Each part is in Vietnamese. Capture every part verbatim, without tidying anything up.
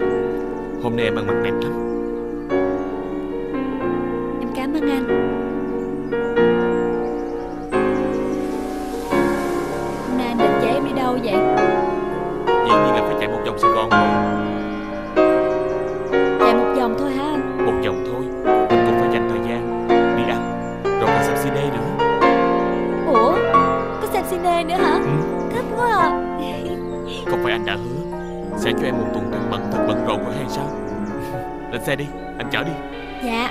Hôm nay em ăn mặc đẹp lắm. Em cảm ơn anh. Hôm nay anh định chạy em đi đâu vậy? Dĩ nhiên là phải chạy một vòng Sài Gòn thôi. Chạy một vòng thôi hả anh? Một vòng thôi. Mình cũng phải dành thời gian đi ăn, rồi còn xem cine nữa. Ủa, có xem cine nữa hả? Ừ. Thích quá à. Không phải anh đã hứa sẽ cho em một tuần trăng bận thật bận rộn rồi hay sao? Lên xe đi, anh chở đi. Dạ.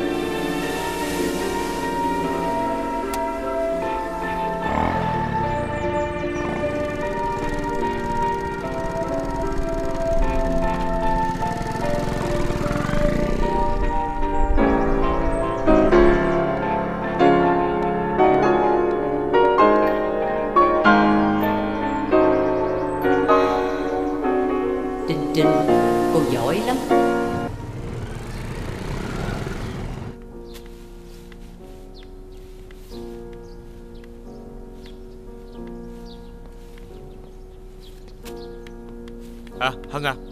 Trinh, cô giỏi lắm. À, Hân à.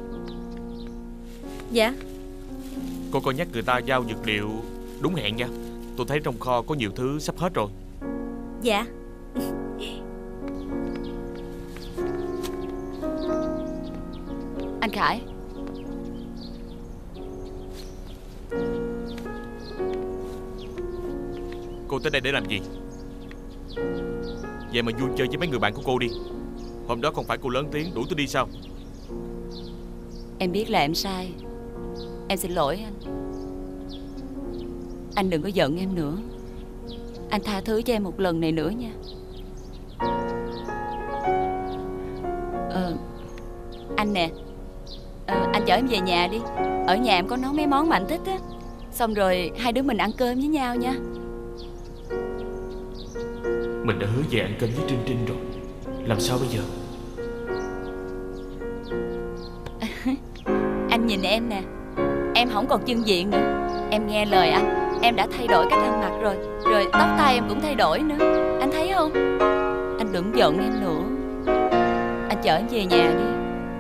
Dạ. Cô coi nhắc người ta giao dược liệu đúng hẹn nha. Tôi thấy trong kho có nhiều thứ sắp hết rồi. Dạ. Anh Khải. Cô tới đây để làm gì? Vậy mà vui chơi với mấy người bạn của cô đi. Hôm đó không phải cô lớn tiếng đuổi tôi đi sao? Em biết là em sai. Em xin lỗi anh. Anh đừng có giận em nữa. Anh tha thứ cho em một lần này nữa nha. Ờ, anh nè, ờ, anh chở em về nhà đi. Ở nhà em có nấu mấy món mà anh thích á. Xong rồi hai đứa mình ăn cơm với nhau nha. Mình đã hứa về ăn cơm với Trinh Trinh rồi. Làm sao bây giờ? Anh nhìn em nè. Em không còn chưng diện nữa. Em nghe lời anh. Em đã thay đổi cách ăn mặc rồi. Rồi tóc tai em cũng thay đổi nữa. Anh thấy không? Anh đừng giận em nữa. Anh chở em về nhà đi.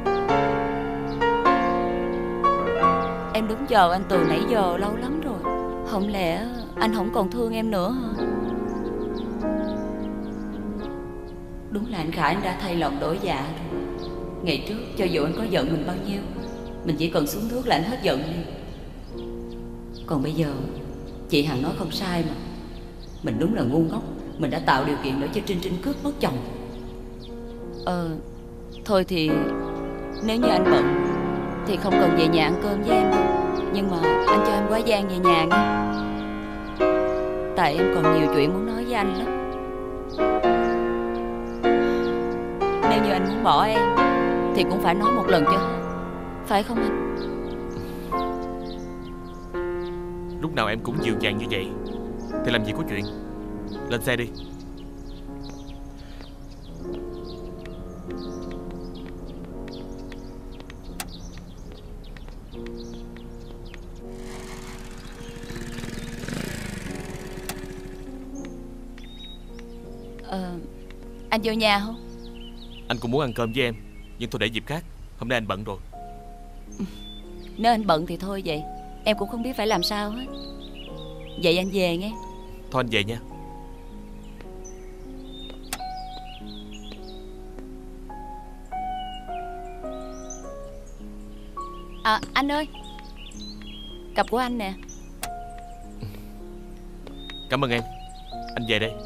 Em đứng chờ anh từ nãy giờ lâu lắm rồi. Không lẽ anh không còn thương em nữa hả? Đúng là anh Khải anh đã thay lòng đổi dạ rồi. Ngày trước cho dù anh có giận mình bao nhiêu, mình chỉ cần xuống nước là anh hết giận đi. Còn bây giờ chị Hằng nói không sai mà. Mình đúng là ngu ngốc. Mình đã tạo điều kiện để cho Trinh Trinh cướp mất chồng. Ờ Thôi thì nếu như anh bận thì không cần về nhà ăn cơm với em đâu. Nhưng mà anh cho em quá gian về nhà nha. Tại em còn nhiều chuyện muốn nói với anh lắm. Nếu như anh muốn bỏ em thì cũng phải nói một lần cho hết. Phải không anh? Lúc nào em cũng dịu dàng như vậy thì làm gì có chuyện. Lên xe đi. Ờ Anh vô nhà không? Anh cũng muốn ăn cơm với em, nhưng thôi để dịp khác. Hôm nay anh bận rồi. Nếu anh bận thì thôi vậy. Em cũng không biết phải làm sao hết. Vậy anh về nghe. Thôi anh về nha. À anh ơi, cặp của anh nè. Cảm ơn em. Anh về đây.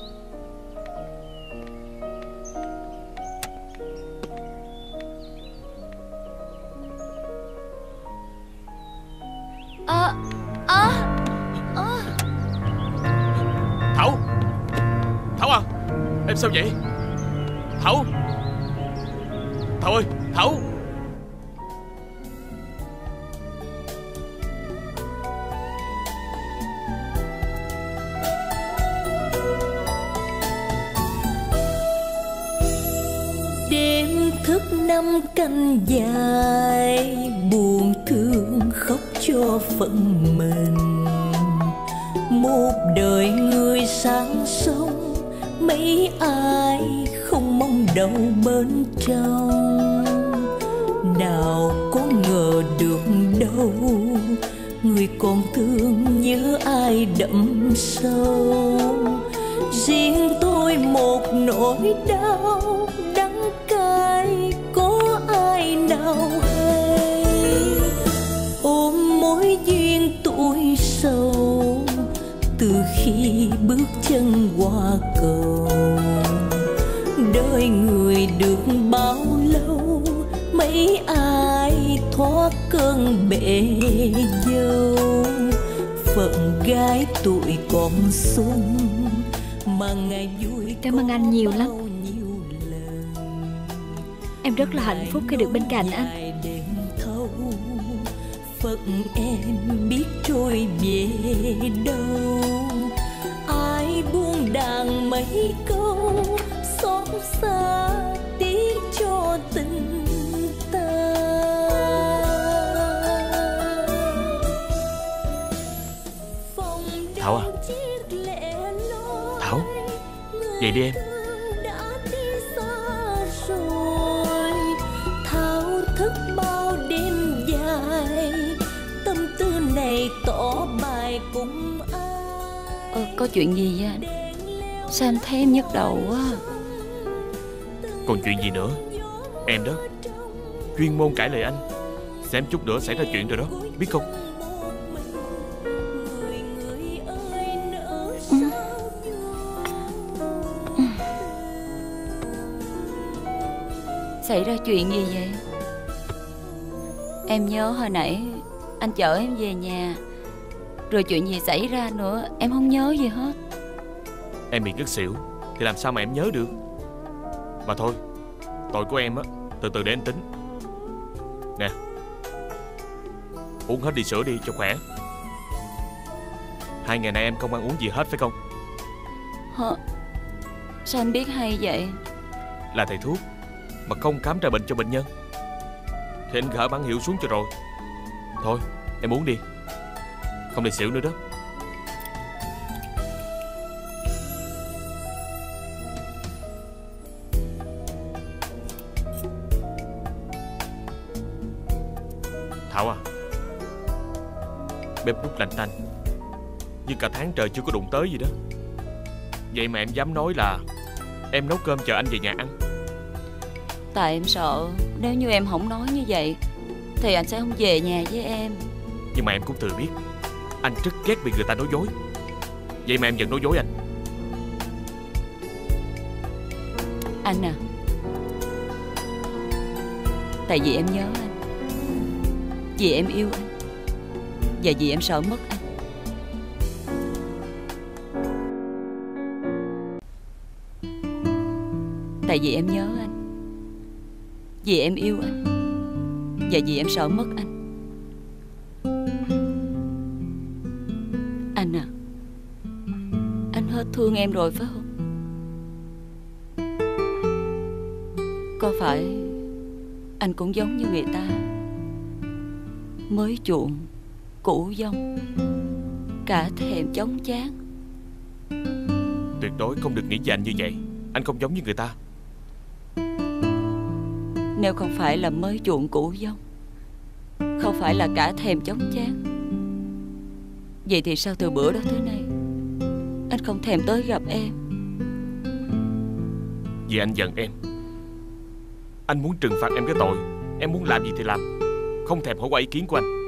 Ờ Ờ Ờ Thảo. Thảo à. Em sao vậy? Thảo. Thảo ơi. Thảo. Đêm thức năm canh dài, buồn thương khóc cho phận mình. Một đời người sang sông, mấy ai không mong đâu bên trong. Nào có ngờ ai đậm sâu. Riêng tôi một nỗi đau đắng cay, có ai nào hay. Ôm mối duyên tuổi sầu, từ khi bước chân qua cầu. Đời người được bao lâu, mấy ai thoát cơn bể dâu. Phận gái tuổi còn xuân mà ngày vui. Cảm ơn anh nhiều lắm. Em rất là hạnh phúc khi được bên cạnh anh. Phận em biết trôi về đâu. Ai buông đàn mấy câu xót xa tiếc cho tình ta. Thảo à, Thảo, dậy đi em. Thao thức bao đêm dài, tâm tư này tỏ bài cùng ai. Ờ, có chuyện gì á? Sao anh thấy em nhức đầu quá? Còn chuyện gì nữa? Em đó, chuyên môn cãi lời anh, xem chút nữa xảy ra chuyện rồi đó, biết không? Xảy ra chuyện gì vậy? Em nhớ hồi nãy anh chở em về nhà, rồi chuyện gì xảy ra nữa em không nhớ gì hết. Em bị ngất xỉu thì làm sao mà em nhớ được. Mà thôi, tội của em á, từ từ để anh tính. Nè, uống hết đi sữa đi cho khỏe. Hai ngày nay em không ăn uống gì hết phải không? Hả? Sao anh biết hay vậy? Là thầy thuốc mà không khám ra bệnh cho bệnh nhân thì anh gỡ bản hiệu xuống cho rồi. Thôi em uống đi, không để xỉu nữa đó. Thảo à, bếp nút lạnh tanh, nhưng cả tháng trời chưa có đụng tới gì đó. Vậy mà em dám nói là em nấu cơm chờ anh về nhà ăn. Tại em sợ nếu như em không nói như vậy thì anh sẽ không về nhà với em. Nhưng mà em cũng tự biết anh rất ghét bị người ta nói dối. Vậy mà em vẫn nói dối anh. Anh à, tại vì em nhớ anh, vì em yêu anh, và vì em sợ mất anh. Tại vì em nhớ anh, vì em yêu anh, và vì em sợ mất anh. Anh à, anh hết thương em rồi phải không? Có phải anh cũng giống như người ta, mới chuộng cũ dông, cả thèm chóng chán? Tuyệt đối không được nghĩ về anh như vậy. Anh không giống như người ta. Nếu không phải là mới chuộng cũ dông, không phải là cả thèm chóng chán, vậy thì sao từ bữa đó tới nay anh không thèm tới gặp em? Vì anh giận em. Anh muốn trừng phạt em cái tội. Em muốn làm gì thì làm, không thèm hỏi qua ý kiến của anh.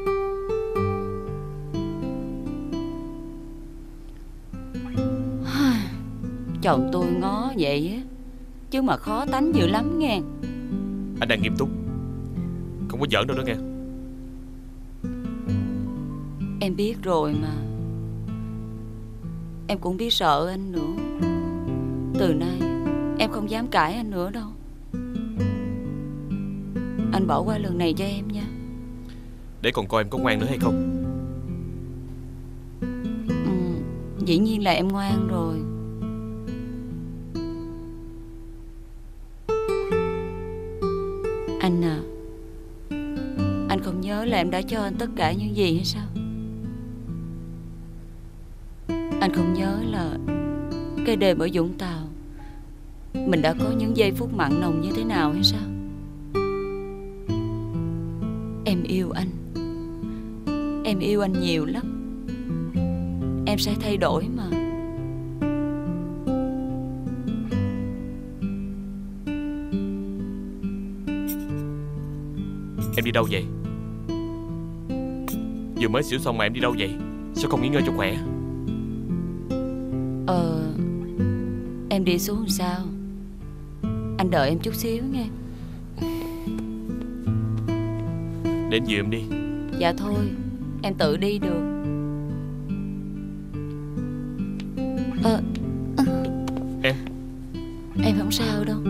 Chồng tôi ngó vậy á, chứ mà khó tánh dữ lắm nghe. Anh đang nghiêm túc, không có giỡn đâu đó nghe. Em biết rồi mà. Em cũng biết sợ anh nữa. Từ nay em không dám cãi anh nữa đâu. Anh bỏ qua lần này cho em nha. Để còn coi em có ngoan nữa hay không. Ừ, dĩ nhiên là em ngoan rồi. Anh à, anh không nhớ là em đã cho anh tất cả những gì hay sao? Anh không nhớ là cái đêm ở Vũng Tàu mình đã có những giây phút mặn nồng như thế nào hay sao? Em yêu anh. Em yêu anh nhiều lắm. em sẽ thay đổi mà. Em đi đâu vậy? Vừa mới xỉu xong mà em đi đâu vậy? Sao không nghỉ ngơi cho khỏe? Ờ Em đi xuống làm sao? Anh đợi em chút xíu nghe. Đến giùm em đi. Dạ thôi, em tự đi được. Ờ à, Em Em không sao đâu.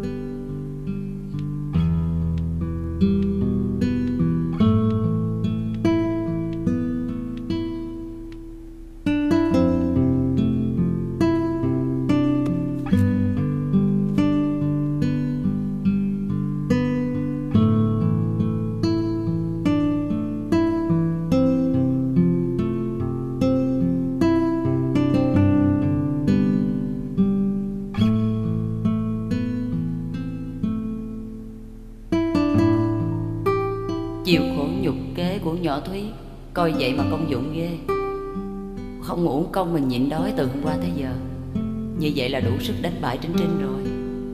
Chịu khổ nhục kế của nhỏ Thúy, coi vậy mà công dụng ghê. Không uổng công mình nhịn đói từ hôm qua tới giờ. Như vậy là đủ sức đánh bại Trinh Trinh rồi.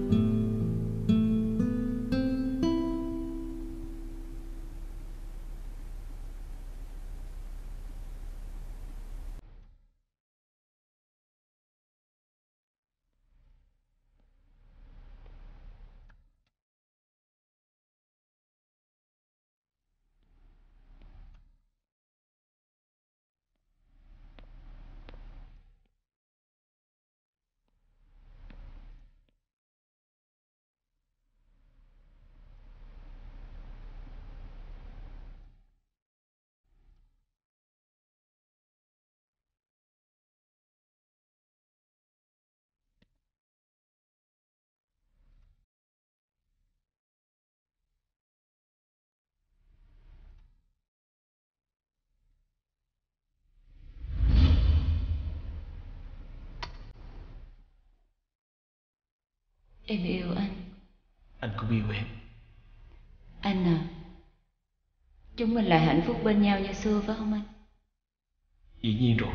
Em yêu anh. Anh cũng yêu em. Anh à, chúng mình lại hạnh phúc bên nhau như xưa phải không anh? Dĩ nhiên rồi.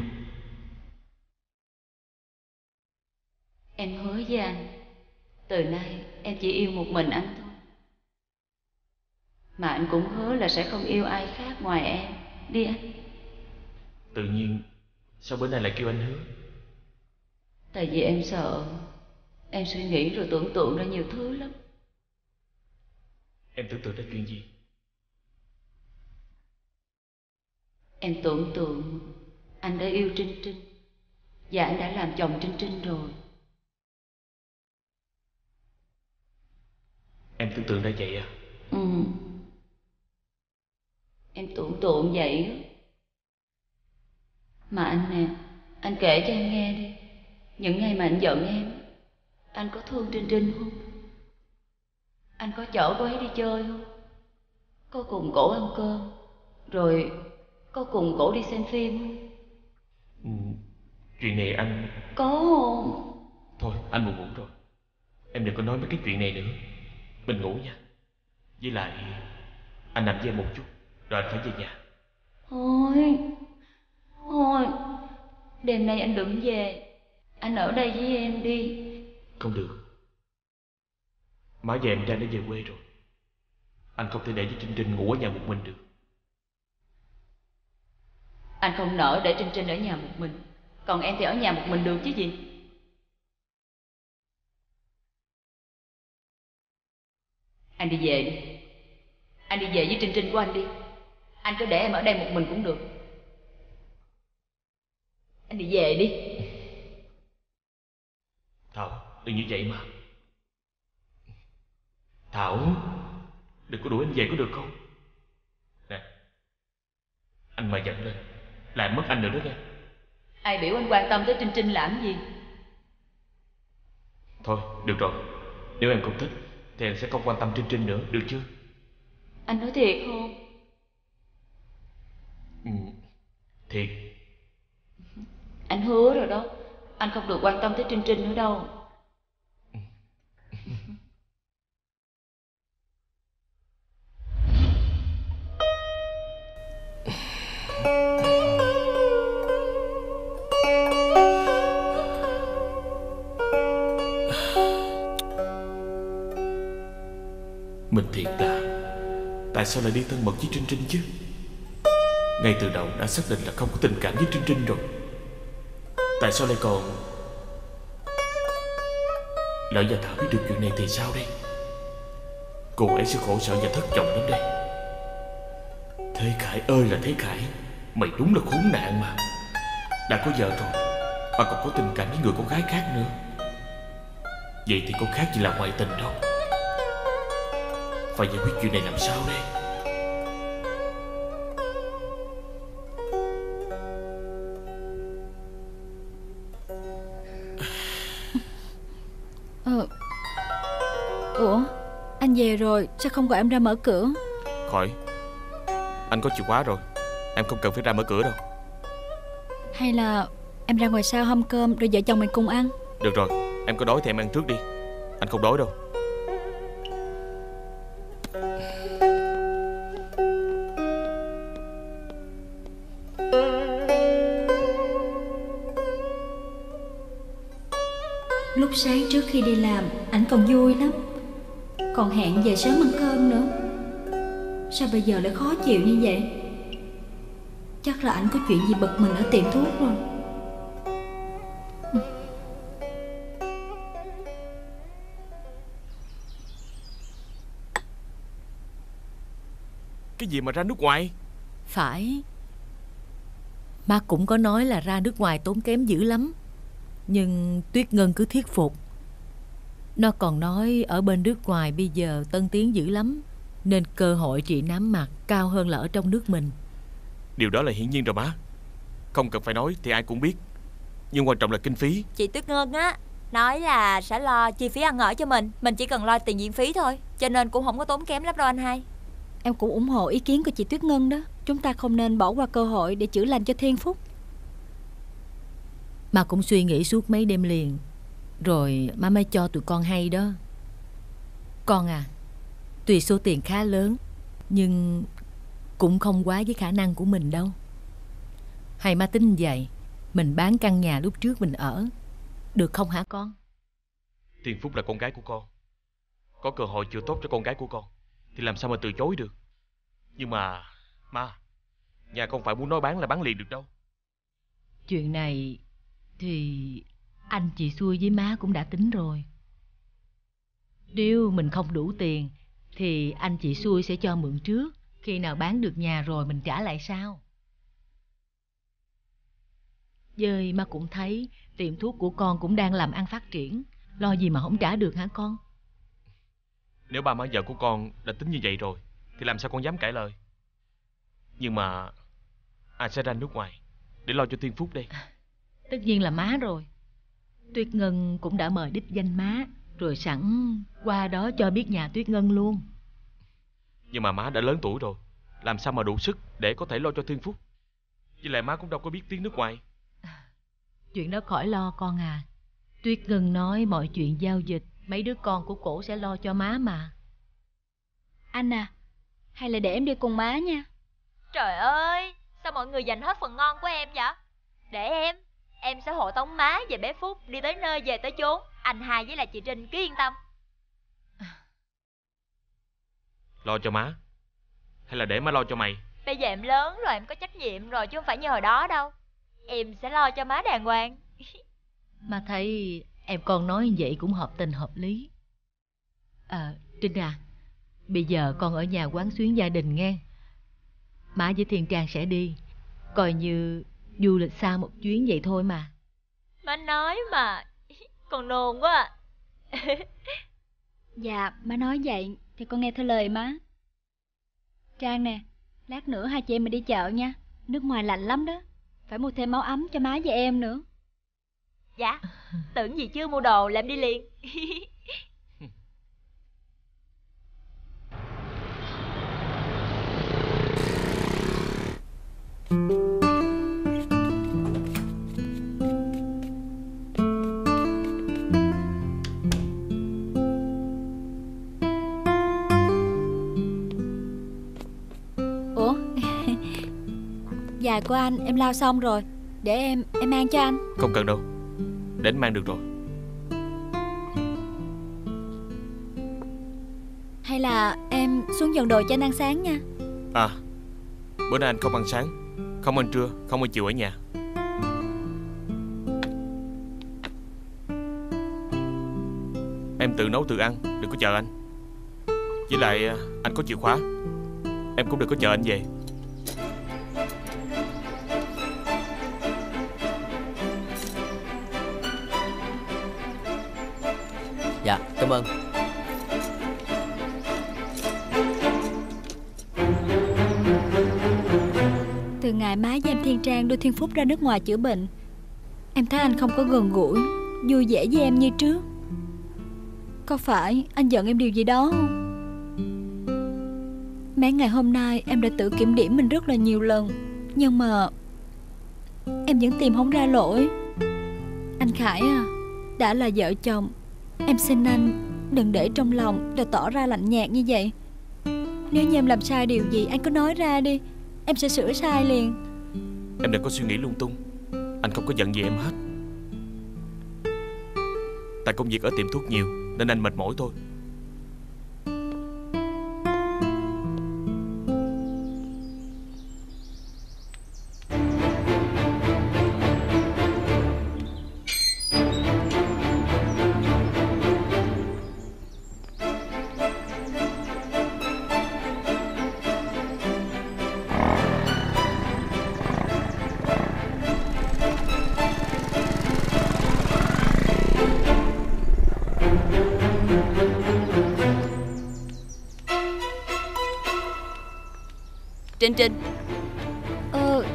Em hứa với anh, từ nay em chỉ yêu một mình anh thôi. Mà anh cũng hứa là sẽ không yêu ai khác ngoài em. Đi anh. Tự nhiên sao bữa nay lại kêu anh hứa? Tại vì em sợ em suy nghĩ rồi tưởng tượng ra nhiều thứ lắm. Em tưởng tượng ra chuyện gì? Em tưởng tượng anh đã yêu Trinh Trinh, và anh đã làm chồng Trinh Trinh rồi. Em tưởng tượng ra vậy à? Ừ. Em tưởng tượng vậy á. Mà anh nè, anh kể cho em nghe đi. Những ngày mà anh giận em, anh có thương Trinh Trinh không? Anh có chở cô ấy đi chơi không? Có cùng cổ ăn cơm, rồi có cùng cổ đi xem phim không? Ừ, chuyện này anh... Có không? Thôi anh buồn ngủ rồi. Em đừng có nói mấy cái chuyện này nữa. Mình ngủ nha. Với lại anh nằm với em một chút, rồi anh phải về nhà. Thôi, thôi, đêm nay anh đừng về. Anh ở đây với em đi. Không được. Má và em Trang đã về quê rồi. Anh không thể để với Trinh Trinh ngủ ở nhà một mình được. Anh không nỡ để Trinh Trinh ở nhà một mình, còn em thì ở nhà một mình được chứ gì. Anh đi về đi. Anh đi về với Trinh Trinh của anh đi. Anh cứ để em ở đây một mình cũng được. Anh đi về đi. Thảo, đừng như vậy mà. Thảo, đừng có đuổi anh về có được không? Nè, anh mà giận lên làm mất anh nữa đó nha. Ai biểu anh quan tâm tới Trinh Trinh làm gì? Thôi, được rồi. Nếu em không thích thì em sẽ không quan tâm Trinh Trinh nữa, được chưa? Anh nói thiệt không? Ừ, thiệt. Anh hứa rồi đó. Anh không được quan tâm tới Trinh Trinh nữa đâu. Tại sao lại đi thân mật với Trinh Trinh chứ? Ngay từ đầu đã xác định là không có tình cảm với Trinh Trinh rồi. Tại sao lại còn... Lỡ Gia Thảo biết được chuyện này thì sao đây? Cô ấy sẽ khổ sở và thất vọng lắm đây. Thế Khải ơi là Thế Khải, mày đúng là khốn nạn mà. Đã có vợ rồi mà còn có tình cảm với người con gái khác nữa. Vậy thì có khác gì là ngoại tình đâu. Phải giải quyết chuyện này làm sao đây? Ờ. Ủa, anh về rồi, sao không gọi em ra mở cửa? Khỏi, anh có chìa khóa rồi, em không cần phải ra mở cửa đâu. Hay là em ra ngoài sau hâm cơm rồi vợ chồng mình cùng ăn? Được rồi, em có đói thì em ăn trước đi. Anh không đói đâu. Lúc sáng trước khi đi làm, ảnh còn vui lắm, còn hẹn về sớm ăn cơm nữa. Sao bây giờ lại khó chịu như vậy? Chắc là ảnh có chuyện gì bực mình ở tiệm thuốc rồi. Cái gì mà ra nước ngoài? Phải. Má cũng có nói là ra nước ngoài tốn kém dữ lắm, nhưng Tuyết Ngân cứ thuyết phục. Nó còn nói ở bên nước ngoài bây giờ tân tiến dữ lắm, nên cơ hội trị nám mặt cao hơn là ở trong nước mình. Điều đó là hiển nhiên rồi má, không cần phải nói thì ai cũng biết. Nhưng quan trọng là kinh phí. Chị Tuyết Ngân á nói là sẽ lo chi phí ăn ở cho mình, mình chỉ cần lo tiền viện phí thôi, cho nên cũng không có tốn kém lắm đâu anh hai. Em cũng ủng hộ ý kiến của chị Tuyết Ngân đó. Chúng ta không nên bỏ qua cơ hội để chữa lành cho Thiên Phúc. Mà cũng suy nghĩ suốt mấy đêm liền, rồi má mới cho tụi con hay đó. Con à, tuy số tiền khá lớn, nhưng cũng không quá với khả năng của mình đâu. Hay má tính vậy, mình bán căn nhà lúc trước mình ở, được không hả con? Thiên Phúc là con gái của con, có cơ hội chữa tốt cho con gái của con thì làm sao mà từ chối được. Nhưng mà má, nhà không phải muốn nói bán là bán liền được đâu. Chuyện này thì anh chị xui với má cũng đã tính rồi. Nếu mình không đủ tiền thì anh chị xui sẽ cho mượn trước, khi nào bán được nhà rồi mình trả lại sau. Dơi má cũng thấy tiệm thuốc của con cũng đang làm ăn phát triển, lo gì mà không trả được hả con? Nếu ba má vợ của con đã tính như vậy rồi thì làm sao con dám cãi lời. Nhưng mà ai sẽ ra nước ngoài để lo cho Thiên Phúc đây? Tất nhiên là má rồi. Tuyết Ngân cũng đã mời đích danh má, rồi sẵn qua đó cho biết nhà Tuyết Ngân luôn. Nhưng mà má đã lớn tuổi rồi, làm sao mà đủ sức để có thể lo cho Thiên Phúc. Với lại má cũng đâu có biết tiếng nước ngoài. Chuyện đó khỏi lo con à. Tuyết Ngân nói mọi chuyện giao dịch mấy đứa con của cổ sẽ lo cho má mà. Anh à, hay là để em đi cùng má nha. Trời ơi, sao mọi người dành hết phần ngon của em vậy? Để em, em sẽ hộ tống má và bé Phúc đi tới nơi về tới chốn. Anh hai với lại chị Trinh cứ yên tâm. Lo cho má hay là để má lo cho mày? Bây giờ em lớn rồi, em có trách nhiệm rồi chứ không phải như hồi đó đâu. Em sẽ lo cho má đàng hoàng. Má thấy em con nói như vậy cũng hợp tình hợp lý. À, Trinh à, bây giờ con ở nhà quán xuyến gia đình nghe. Má với Thiên Trang sẽ đi, coi như du lịch xa một chuyến vậy thôi mà. Má nói mà, con nôn quá à. Dạ, má nói vậy thì con nghe theo lời má. Trang nè, lát nữa hai chị em mình đi chợ nha. Nước ngoài lạnh lắm đó, phải mua thêm áo ấm cho má và em nữa. Dạ, tưởng gì chưa mua đồ làm đi liền. Ủa, giày của anh em lau xong rồi, để em em mang cho anh. Không cần đâu, đến mang được rồi. Hay là em xuống dọn đồ cho anh ăn sáng nha. À, bữa nay anh không ăn sáng, không ăn trưa, không ăn chiều ở nhà. Em tự nấu tự ăn, đừng có chờ anh. Với lại anh có chìa khóa, em cũng đừng có chờ anh về. Dạ, cảm ơn. Từ ngày má với em Thiên Trang đưa Thiên Phúc ra nước ngoài chữa bệnh, em thấy anh không có gần gũi, vui vẻ với em như trước. Có phải anh giận em điều gì đó không? Mấy ngày hôm nay em đã tự kiểm điểm mình rất là nhiều lần, nhưng mà em vẫn tìm không ra lỗi. Anh Khải à, đã là vợ chồng, em xin anh đừng để trong lòng rồi tỏ ra lạnh nhạt như vậy. Nếu như em làm sai điều gì, anh cứ nói ra đi, em sẽ sửa sai liền. Em đừng có suy nghĩ lung tung, anh không có giận gì em hết. Tại công việc ở tiệm thuốc nhiều nên anh mệt mỏi thôi. Trinh Trinh. Ờ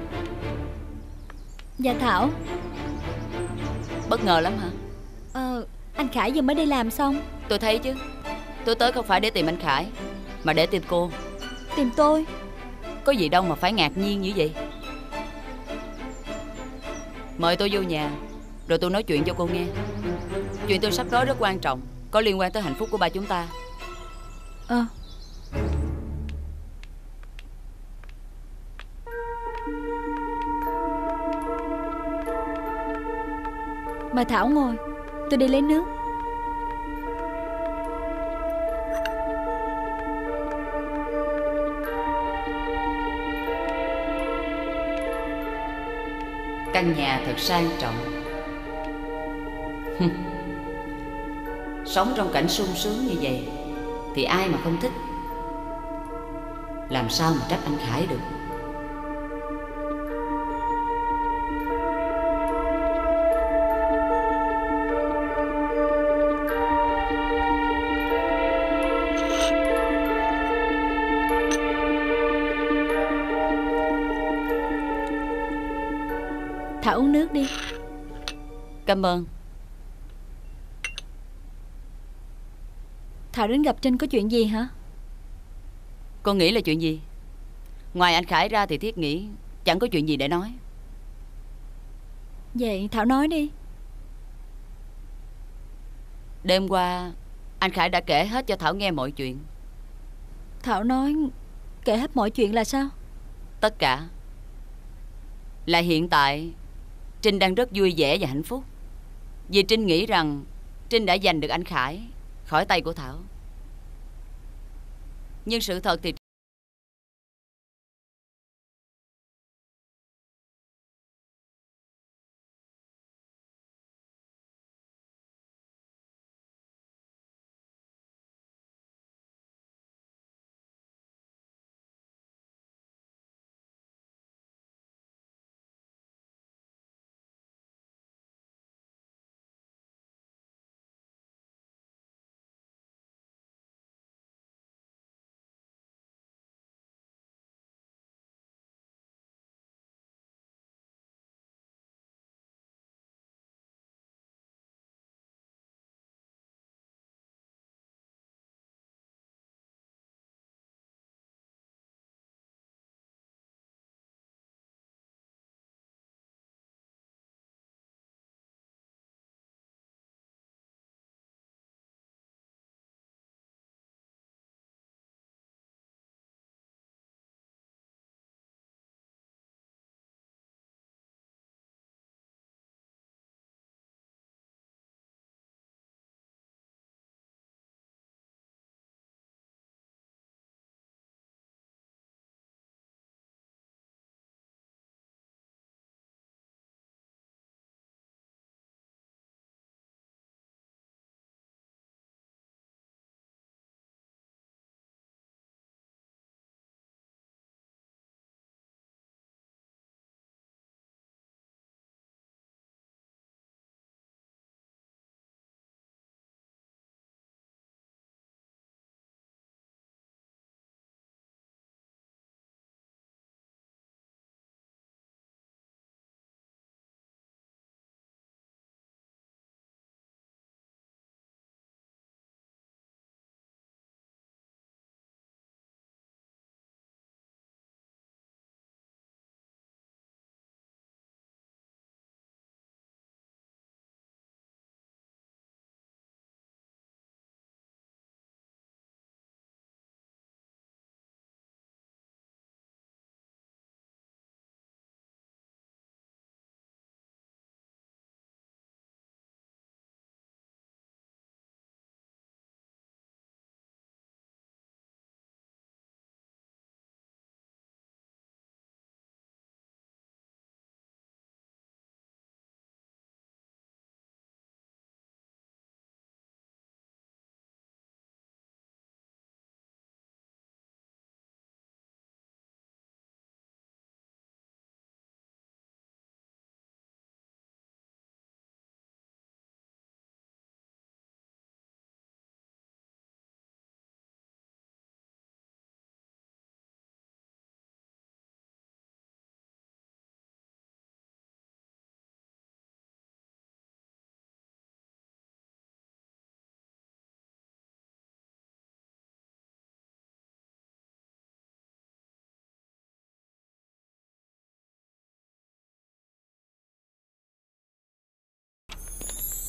Dạ Thảo. Bất ngờ lắm hả? Ờ Anh Khải vừa mới đi làm xong. Tôi thấy chứ. Tôi tới không phải để tìm anh Khải, mà để tìm cô. Tìm tôi? Có gì đâu mà phải ngạc nhiên như vậy. Mời tôi vô nhà, rồi tôi nói chuyện cho cô nghe. Chuyện tôi sắp nói rất quan trọng, có liên quan tới hạnh phúc của ba chúng ta. Ờ Mời Thảo ngồi, tôi đi lấy nước. Căn nhà thật sang trọng. Sống trong cảnh sung sướng như vậy thì ai mà không thích. Làm sao mà trách anh Khải được. Thảo uống nước đi. Cảm ơn. Thảo đến gặp Trinh có chuyện gì hả? Cô nghĩ là chuyện gì? Ngoài anh Khải ra thì Thiết nghĩ chẳng có chuyện gì để nói. Vậy Thảo nói đi. Đêm qua anh Khải đã kể hết cho Thảo nghe mọi chuyện. Thảo nói kể hết mọi chuyện là sao? Tất cả. Là hiện tại Trinh đang rất vui vẻ và hạnh phúc, vì Trinh nghĩ rằng Trinh đã giành được anh Khải khỏi tay của Thảo. Nhưng sự thật thì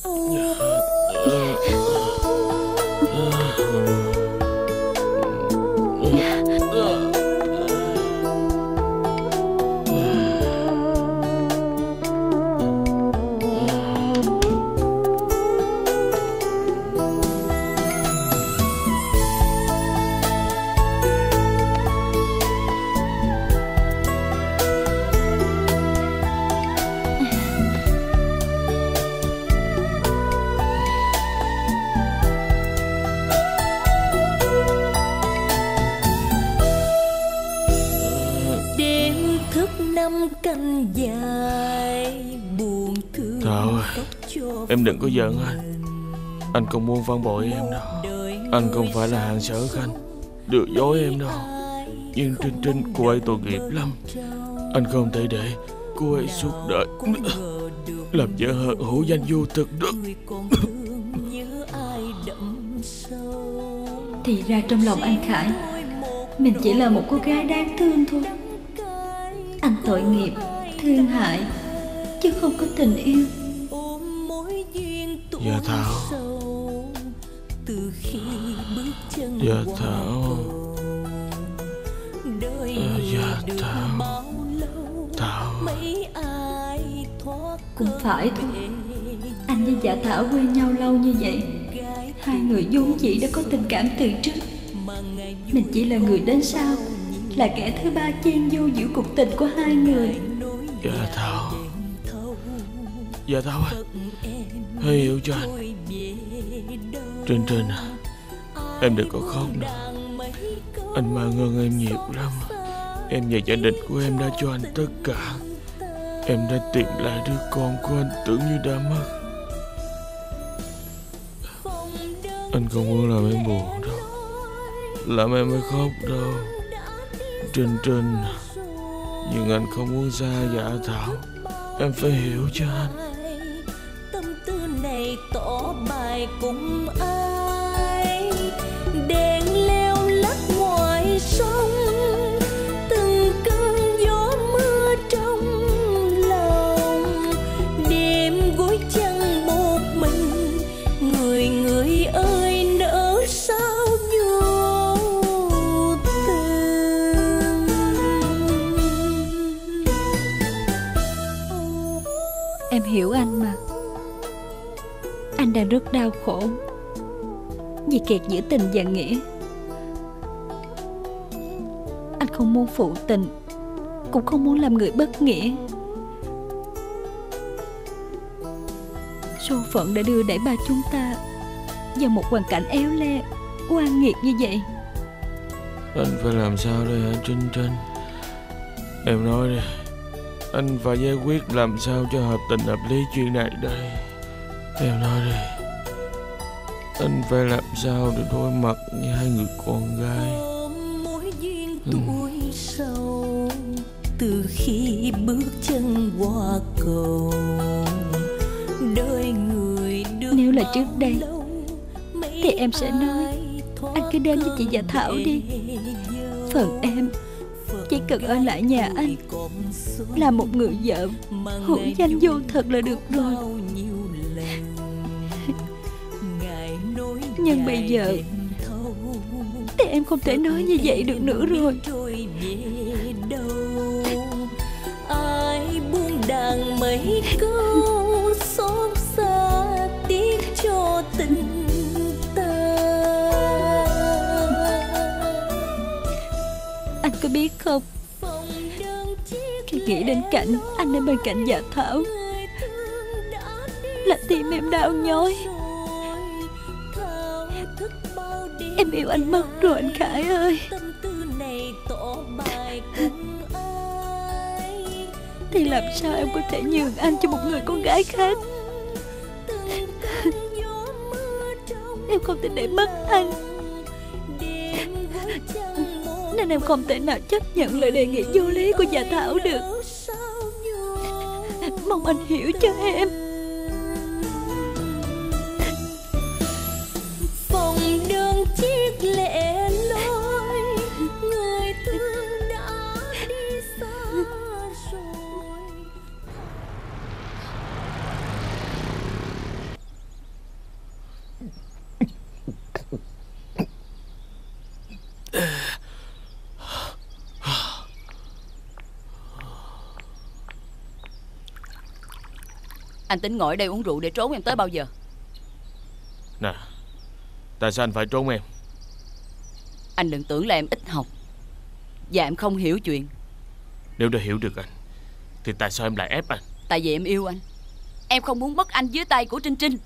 canh dài buồn thương. Thảo ơi, em đừng có giận anh. Anh không muốn phản bội em đâu. Anh không phải là hàng xóm Khanh lừa dối em đâu. Nhưng Trinh Trinh cô ấy tội nghiệp lắm. Anh không thể để cô ấy suốt đời làm vợ hờn hữu danh vô thực được. Thì ra trong lòng anh Khải, mình chỉ là một cô gái đáng thương thôi. Anh tội nghiệp, thương hại, chứ không có tình yêu. Dạ Thảo, dạ Thảo, dạ Thảo, Thảo. Cũng phải thôi. Anh với dạ Thảo quen nhau lâu như vậy, hai người vốn dĩ đã có tình cảm từ trước. Mình chỉ là người đến sau, là kẻ thứ ba chen vô giữa cuộc tình của hai người. Dạ Thảo, dạ Thảo ơi, hãy hiểu cho anh. Trinh Trinh à, em đừng có khóc nữa. Anh mang ơn em nhiều lắm. Em và gia đình của em đã cho anh tất cả. Em đã tìm lại đứa con của anh tưởng như đã mất. Anh không muốn làm em buồn đâu, làm em phải khóc đâu, Trinh Trinh. Nhưng anh không muốn xa dạ Thảo. Em phải hiểu cho anh. Tâm tư này tỏ bài cùng ai. Đèn leo lắc ngoài sông, từng cơn gió mưa trong lòng. Đêm gối chăn một mình, người người ơi nỡ sao vô tình. Em hiểu anh mà. Anh đang rất đau khổ vì kẹt giữa tình và nghĩa. Anh không muốn phụ tình, cũng không muốn làm người bất nghĩa. Số phận đã đưa đẩy ba chúng ta vào một hoàn cảnh éo le, oan nghiệt như vậy. Anh phải làm sao đây hả Trinh Trinh? Em nói đi. Anh phải giải quyết làm sao cho hợp tình hợp lý chuyện này đây. Em nói đi. Anh phải làm sao để đối mặt với hai người con gái. Mối duyên tuổi sâu, từ khi bước chân qua cầu. Đời người được. Nếu là trước đây thì em sẽ nói anh cứ đến với chị dạ Thảo đi. Phần em chỉ cần ở lại nhà anh, là một người vợ hữu danh vô thật là được rồi. Nhưng bây giờ thì em không thể nói như vậy được nữa rồi. Ai buông đàn mấy câu xót xa tiếc cho tình ta. Anh có biết không, khi nghĩ đến cảnh anh ở bên cạnh dạ Thảo là tim em đau nhói. Em yêu anh mất rồi anh Khải ơi. Thì làm sao em có thể nhường anh cho một người con gái khác? Em không thể để mất anh, nên em không thể nào chấp nhận lời đề nghị vô lý của dạ Thảo được. Mong anh hiểu cho em. Phòng đơn chiếc lệ lối, người thương đã đi xa rồi. Anh tính ngồi ở đây uống rượu để trốn em tới bao giờ? Nè, tại sao anh phải trốn em? Anh đừng tưởng là em ít học và em không hiểu chuyện. Nếu đã hiểu được anh thì tại sao em lại ép anh? Tại vì em yêu anh. Em không muốn mất anh dưới tay của Trinh Trinh.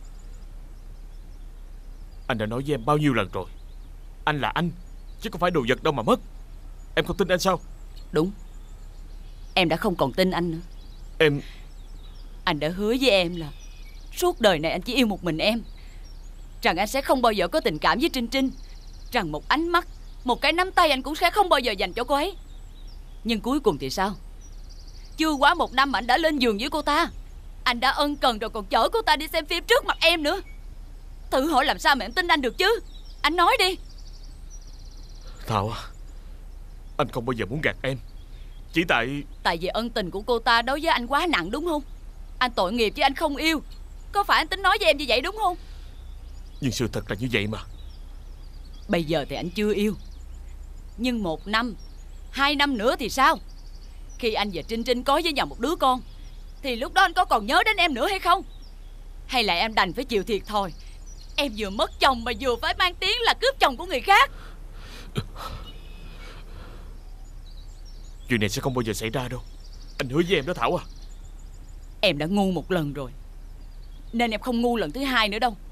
Anh đã nói với em bao nhiêu lần rồi, anh là anh chứ không phải đồ vật đâu mà mất. Em không tin anh sao? Đúng. Em đã không còn tin anh nữa. Em... Anh đã hứa với em là suốt đời này anh chỉ yêu một mình em, rằng anh sẽ không bao giờ có tình cảm với Trinh Trinh, rằng một ánh mắt, một cái nắm tay anh cũng sẽ không bao giờ dành cho cô ấy. Nhưng cuối cùng thì sao? Chưa quá một năm mà anh đã lên giường với cô ta. Anh đã ân cần rồi còn chở cô ta đi xem phim trước mặt em nữa. Thử hỏi làm sao mà em tin anh được chứ? Anh nói đi. Thảo à, anh không bao giờ muốn gạt em. Chỉ tại... Tại vì ân tình của cô ta đối với anh quá nặng đúng không? Anh tội nghiệp chứ anh không yêu. Có phải anh tính nói với em như vậy đúng không? Nhưng sự thật là như vậy mà. Bây giờ thì anh chưa yêu, nhưng một năm, hai năm nữa thì sao? Khi anh và Trinh Trinh có với nhau một đứa con thì lúc đó anh có còn nhớ đến em nữa hay không? Hay là em đành phải chịu thiệt thôi? Em vừa mất chồng mà vừa phải mang tiếng là cướp chồng của người khác. Chuyện này sẽ không bao giờ xảy ra đâu. Anh hứa với em đó Thảo à. Em đã ngu một lần rồi, nên em không ngu lần thứ hai nữa đâu.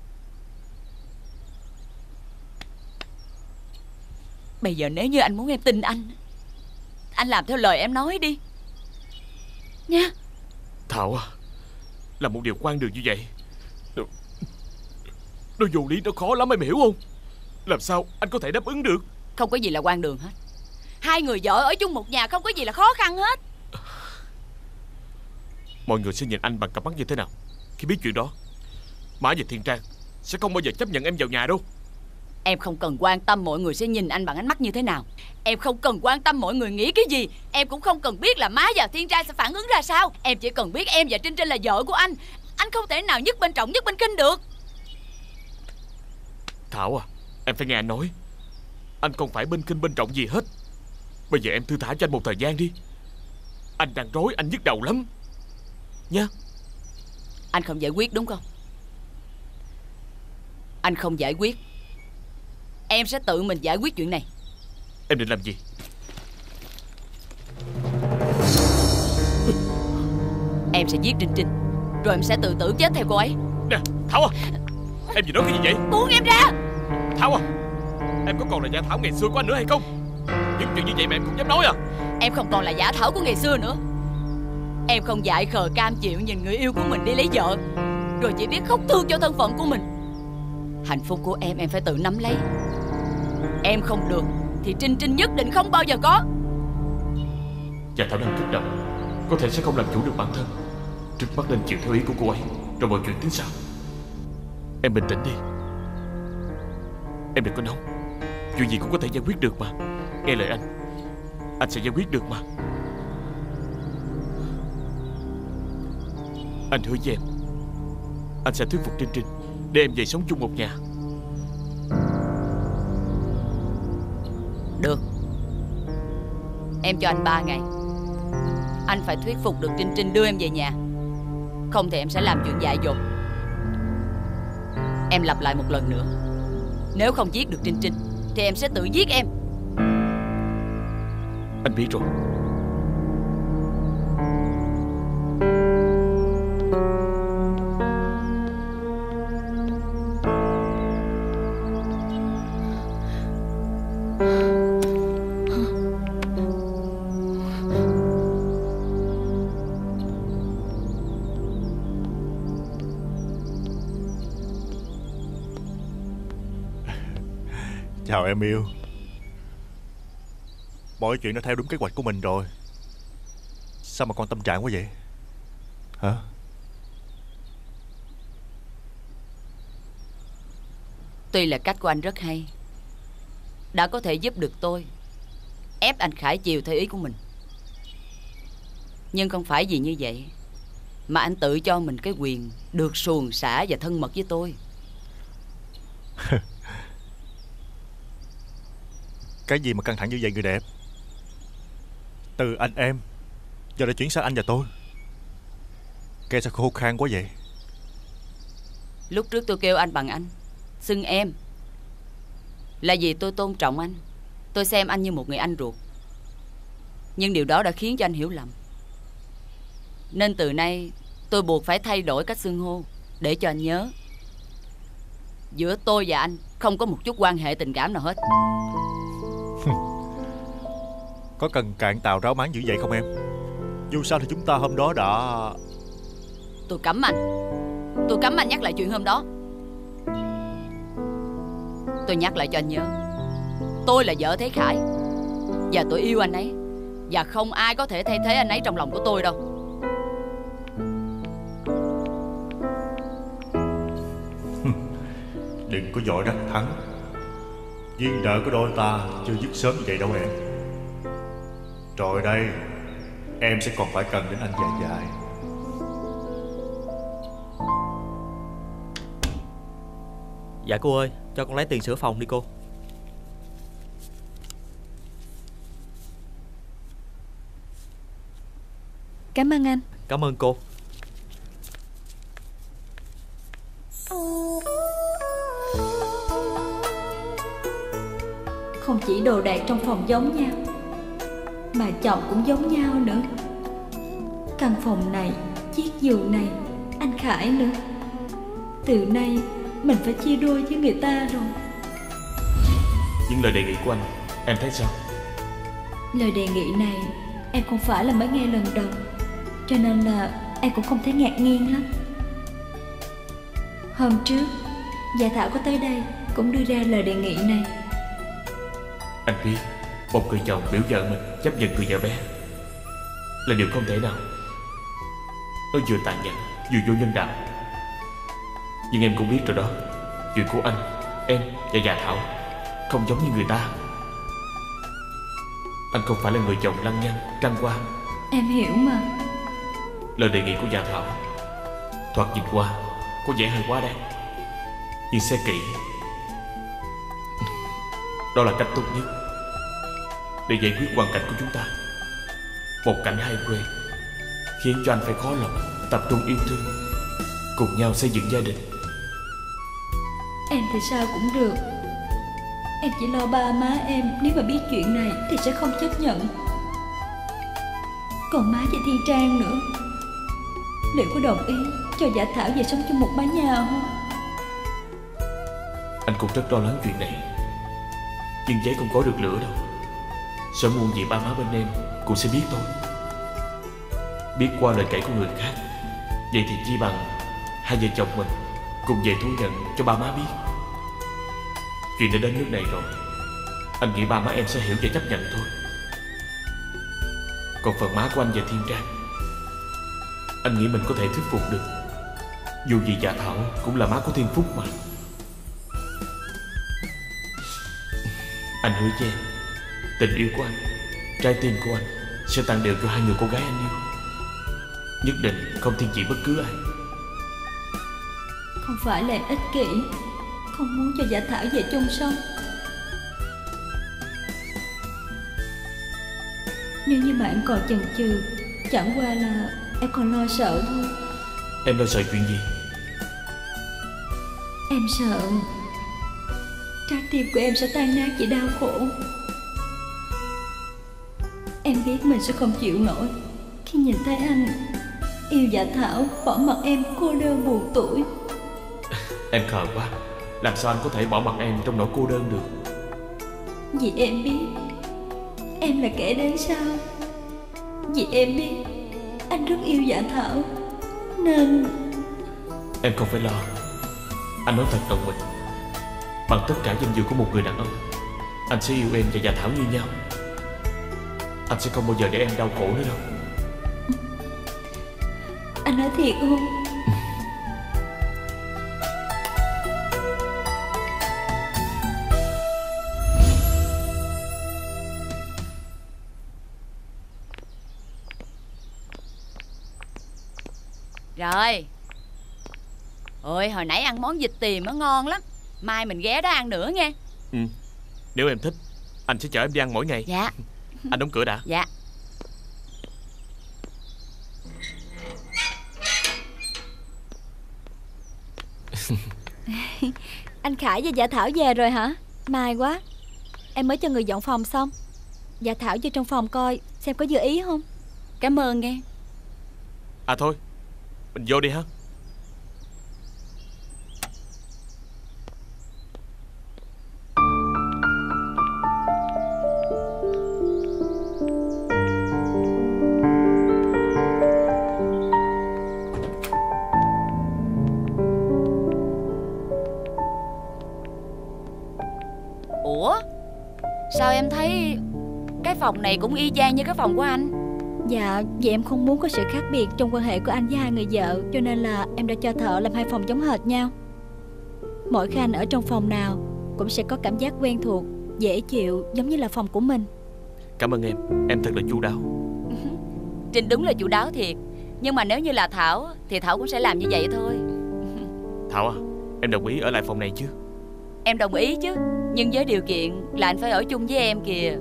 Bây giờ nếu như anh muốn em tin anh, anh làm theo lời em nói đi nha. Thảo à, là một điều quan đường như vậy Nó, nó vô lý, nó khó lắm em hiểu không? Làm sao anh có thể đáp ứng được? Không có gì là quan đường hết. Hai người vợ ở chung một nhà không có gì là khó khăn hết. Mọi người sẽ nhìn anh bằng cặp mắt như thế nào khi biết chuyện đó? Mã và Thiên Trang sẽ không bao giờ chấp nhận em vào nhà đâu. Em không cần quan tâm mọi người sẽ nhìn anh bằng ánh mắt như thế nào. Em không cần quan tâm mọi người nghĩ cái gì. Em cũng không cần biết là Má và Thiên Trang sẽ phản ứng ra sao. Em chỉ cần biết em và Trinh Trinh là vợ của anh. Anh không thể nào nhất bên trọng nhất bên khinh được. Thảo à, em phải nghe anh nói. Anh không phải bên khinh bên trọng gì hết. Bây giờ em thư thả cho anh một thời gian đi. Anh đang rối, anh nhức đầu lắm nha. Anh không giải quyết đúng không? Anh không giải quyết, em sẽ tự mình giải quyết chuyện này. Em định làm gì? Em sẽ giết Trinh Trinh, rồi em sẽ tự tử chết theo cô ấy. Nè Thảo à, em vừa nói cái gì vậy? Buông em ra. Thảo à, em có còn là giả Thảo ngày xưa của anh nữa hay không? Những chuyện như vậy mà em cũng dám nói à? Em không còn là giả Thảo của ngày xưa nữa. Em không dại khờ cam chịu nhìn người yêu của mình đi lấy vợ, rồi chỉ biết khóc thương cho thân phận của mình. Hạnh phúc của em em phải tự nắm lấy. Em không được thì Trinh Trinh nhất định không bao giờ có. Giả Thảo đang kích động, có thể sẽ không làm chủ được bản thân. Trước mắt nên chịu theo ý của cô ấy, rồi mọi chuyện tính sau. Em bình tĩnh đi. Em đừng có nóng. Chuyện gì cũng có thể giải quyết được mà. Nghe lời anh, anh sẽ giải quyết được mà. Anh hứa với em, anh sẽ thuyết phục Trinh Trinh để em về sống chung một nhà. Được. Em cho anh ba ngày. Anh phải thuyết phục được Trinh Trinh đưa em về nhà, không thì em sẽ làm chuyện dại dột. Em lặp lại một lần nữa, nếu không giết được Trinh Trinh thì em sẽ tự giết em. Anh biết rồi. Chào em yêu. Mọi chuyện đã theo đúng kế hoạch của mình rồi. Sao mà con tâm trạng quá vậy? Hả? Tuy là cách của anh rất hay, đã có thể giúp được tôi ép anh Khải chiều theo ý của mình, nhưng không phải vì như vậy mà anh tự cho mình cái quyền được suồng sã và thân mật với tôi. Cái gì mà căng thẳng như vậy người đẹp? Từ anh em giờ đã chuyển sang anh và tôi. Nghe sao khô khan quá vậy? Lúc trước tôi kêu anh bằng anh, xưng em, là vì tôi tôn trọng anh. Tôi xem anh như một người anh ruột. Nhưng điều đó đã khiến cho anh hiểu lầm. Nên từ nay tôi buộc phải thay đổi cách xưng hô, để cho anh nhớ giữa tôi và anh không có một chút quan hệ tình cảm nào hết. Có cần cạn tàu ráo máng dữ vậy không em? Dù sao thì chúng ta hôm đó đã... Tôi cấm anh. Tôi cấm anh nhắc lại chuyện hôm đó. Tôi nhắc lại cho anh nhớ, tôi là vợ Thế Khải, và tôi yêu anh ấy, và không ai có thể thay thế anh ấy trong lòng của tôi đâu. Đừng có vội đắc thắng. Duyên nợ của đôi ta chưa dứt sớm như vậy đâu em. Rồi đây, em sẽ còn phải cần đến anh dài dài. Dạ cô ơi, cho con lấy tiền sửa phòng đi cô. Cảm ơn anh. Cảm ơn cô. Không chỉ đồ đạc trong phòng giống nhau, mà chồng cũng giống nhau nữa. Căn phòng này, chiếc giường này, anh Khải nữa. Từ nay mình phải chia đôi với người ta rồi. Những lời đề nghị của anh, em thấy sao? Lời đề nghị này em không phải là mới nghe lần đầu, cho nên là em cũng không thấy ngạc nhiên lắm. Hôm trước Dạ Thảo có tới đây cũng đưa ra lời đề nghị này. Anh biết một người chồng biểu vợ mình chấp nhận người vợ bé là điều không thể nào. Nó vừa tàn nhẫn vừa vô nhân đạo. Nhưng em cũng biết rồi đó, chuyện của anh, em và Dạ Thảo không giống như người ta. Anh không phải là người chồng lăng nhăng trăng qua. Em hiểu mà. Lời đề nghị của Dạ Thảo thoạt nhìn qua có vẻ hơi quá đáng, nhưng xét kỹ, đó là cách tốt nhất để giải quyết hoàn cảnh của chúng ta. Một cảnh hai quê khiến cho anh phải khó lòng tập trung yêu thương, cùng nhau xây dựng gia đình. Em thì sao cũng được. Em chỉ lo ba má em nếu mà biết chuyện này thì sẽ không chấp nhận. Còn má và Thiên Trang nữa, liệu có đồng ý cho Dạ Thảo về sống chung một mái nhà không? Anh cũng rất lo lắng chuyện này, nhưng giấy không có được lửa đâu. Sớm muộn gì ba má bên em cũng sẽ biết thôi. Biết qua lời kể của người khác, vậy thì chi bằng hai vợ chồng mình cùng về thú nhận cho ba má biết. Chuyện đã đến nước này rồi, anh nghĩ ba má em sẽ hiểu và chấp nhận thôi. Còn phần má của anh và Thiên Trang, anh nghĩ mình có thể thuyết phục được. Dù gì Dạ Thảo cũng là má của Thiên Phúc mà. Anh hứa với em, tình yêu của anh, trái tim của anh sẽ tặng đều cho hai người cô gái anh yêu. Nhất định không thiên vị bất cứ ai. Không phải là em ích kỷ, không muốn cho Dạ Thảo về chung sống. Nếu như mà em còn chần chừ, chẳng qua là em còn lo sợ thôi. Em lo sợ chuyện gì? Em sợ trái tim của em sẽ tan nát vì đau khổ. Em biết mình sẽ không chịu nổi khi nhìn thấy anh yêu Dạ Thảo bỏ mặc em cô đơn buồn tủi. Em khờ quá, làm sao anh có thể bỏ mặc em trong nỗi cô đơn được? Vì em biết em là kẻ đến sau. Vì em biết anh rất yêu Dạ Thảo, nên... Em không phải lo. Anh nói thật lòng mình, bằng tất cả danh dự của một người đàn ông, anh sẽ yêu em và Dạ Thảo như nhau. Anh sẽ không bao giờ để em đau khổ nữa đâu. Anh nói thiệt không? Rồi. Ôi, hồi nãy ăn món vịt tiềm nó ngon lắm. Mai mình ghé đó ăn nữa nghe. Ừ, nếu em thích, anh sẽ chở em đi ăn mỗi ngày. Dạ. Anh đóng cửa đã. Dạ. Anh Khải và Dạ Thảo về rồi hả? May quá. Em mới cho người dọn phòng xong. Dạ Thảo vô trong phòng coi xem có vừa ý không. Cảm ơn nghe. À thôi, mình vô đi ha. Ủa, sao em thấy cái phòng này cũng y chang như cái phòng của anh? Dạ, vì em không muốn có sự khác biệt trong quan hệ của anh với hai người vợ, cho nên là em đã cho thợ làm hai phòng giống hệt nhau. Mỗi khi anh ở trong phòng nào cũng sẽ có cảm giác quen thuộc, dễ chịu, giống như là phòng của mình. Cảm ơn em, em thật là chu đáo. Trinh đúng là chu đáo thiệt. Nhưng mà nếu như là Thảo thì Thảo cũng sẽ làm như vậy thôi. Thảo à, em đồng ý ở lại phòng này chứ? Em đồng ý chứ, nhưng với điều kiện là anh phải ở chung với em kìa.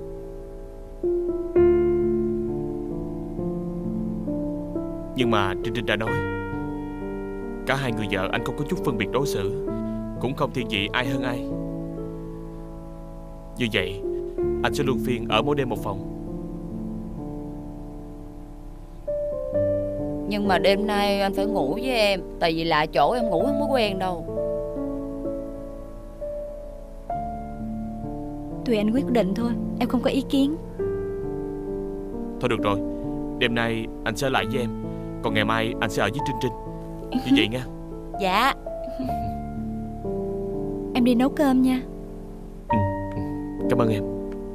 Nhưng mà Trinh Trinh đã nói, cả hai người vợ anh không có chút phân biệt đối xử, cũng không thiên vị ai hơn ai. Như vậy anh sẽ luân phiên ở mỗi đêm một phòng. Nhưng mà đêm nay anh phải ngủ với em, tại vì lạ chỗ em ngủ không có quen đâu. Tùy anh quyết định thôi, em không có ý kiến. Thôi được rồi, đêm nay anh sẽ ở lại với em, còn ngày mai anh sẽ ở với Trinh Trinh. Như vậy nha. Dạ. Em đi nấu cơm nha. Ừ, cảm ơn em.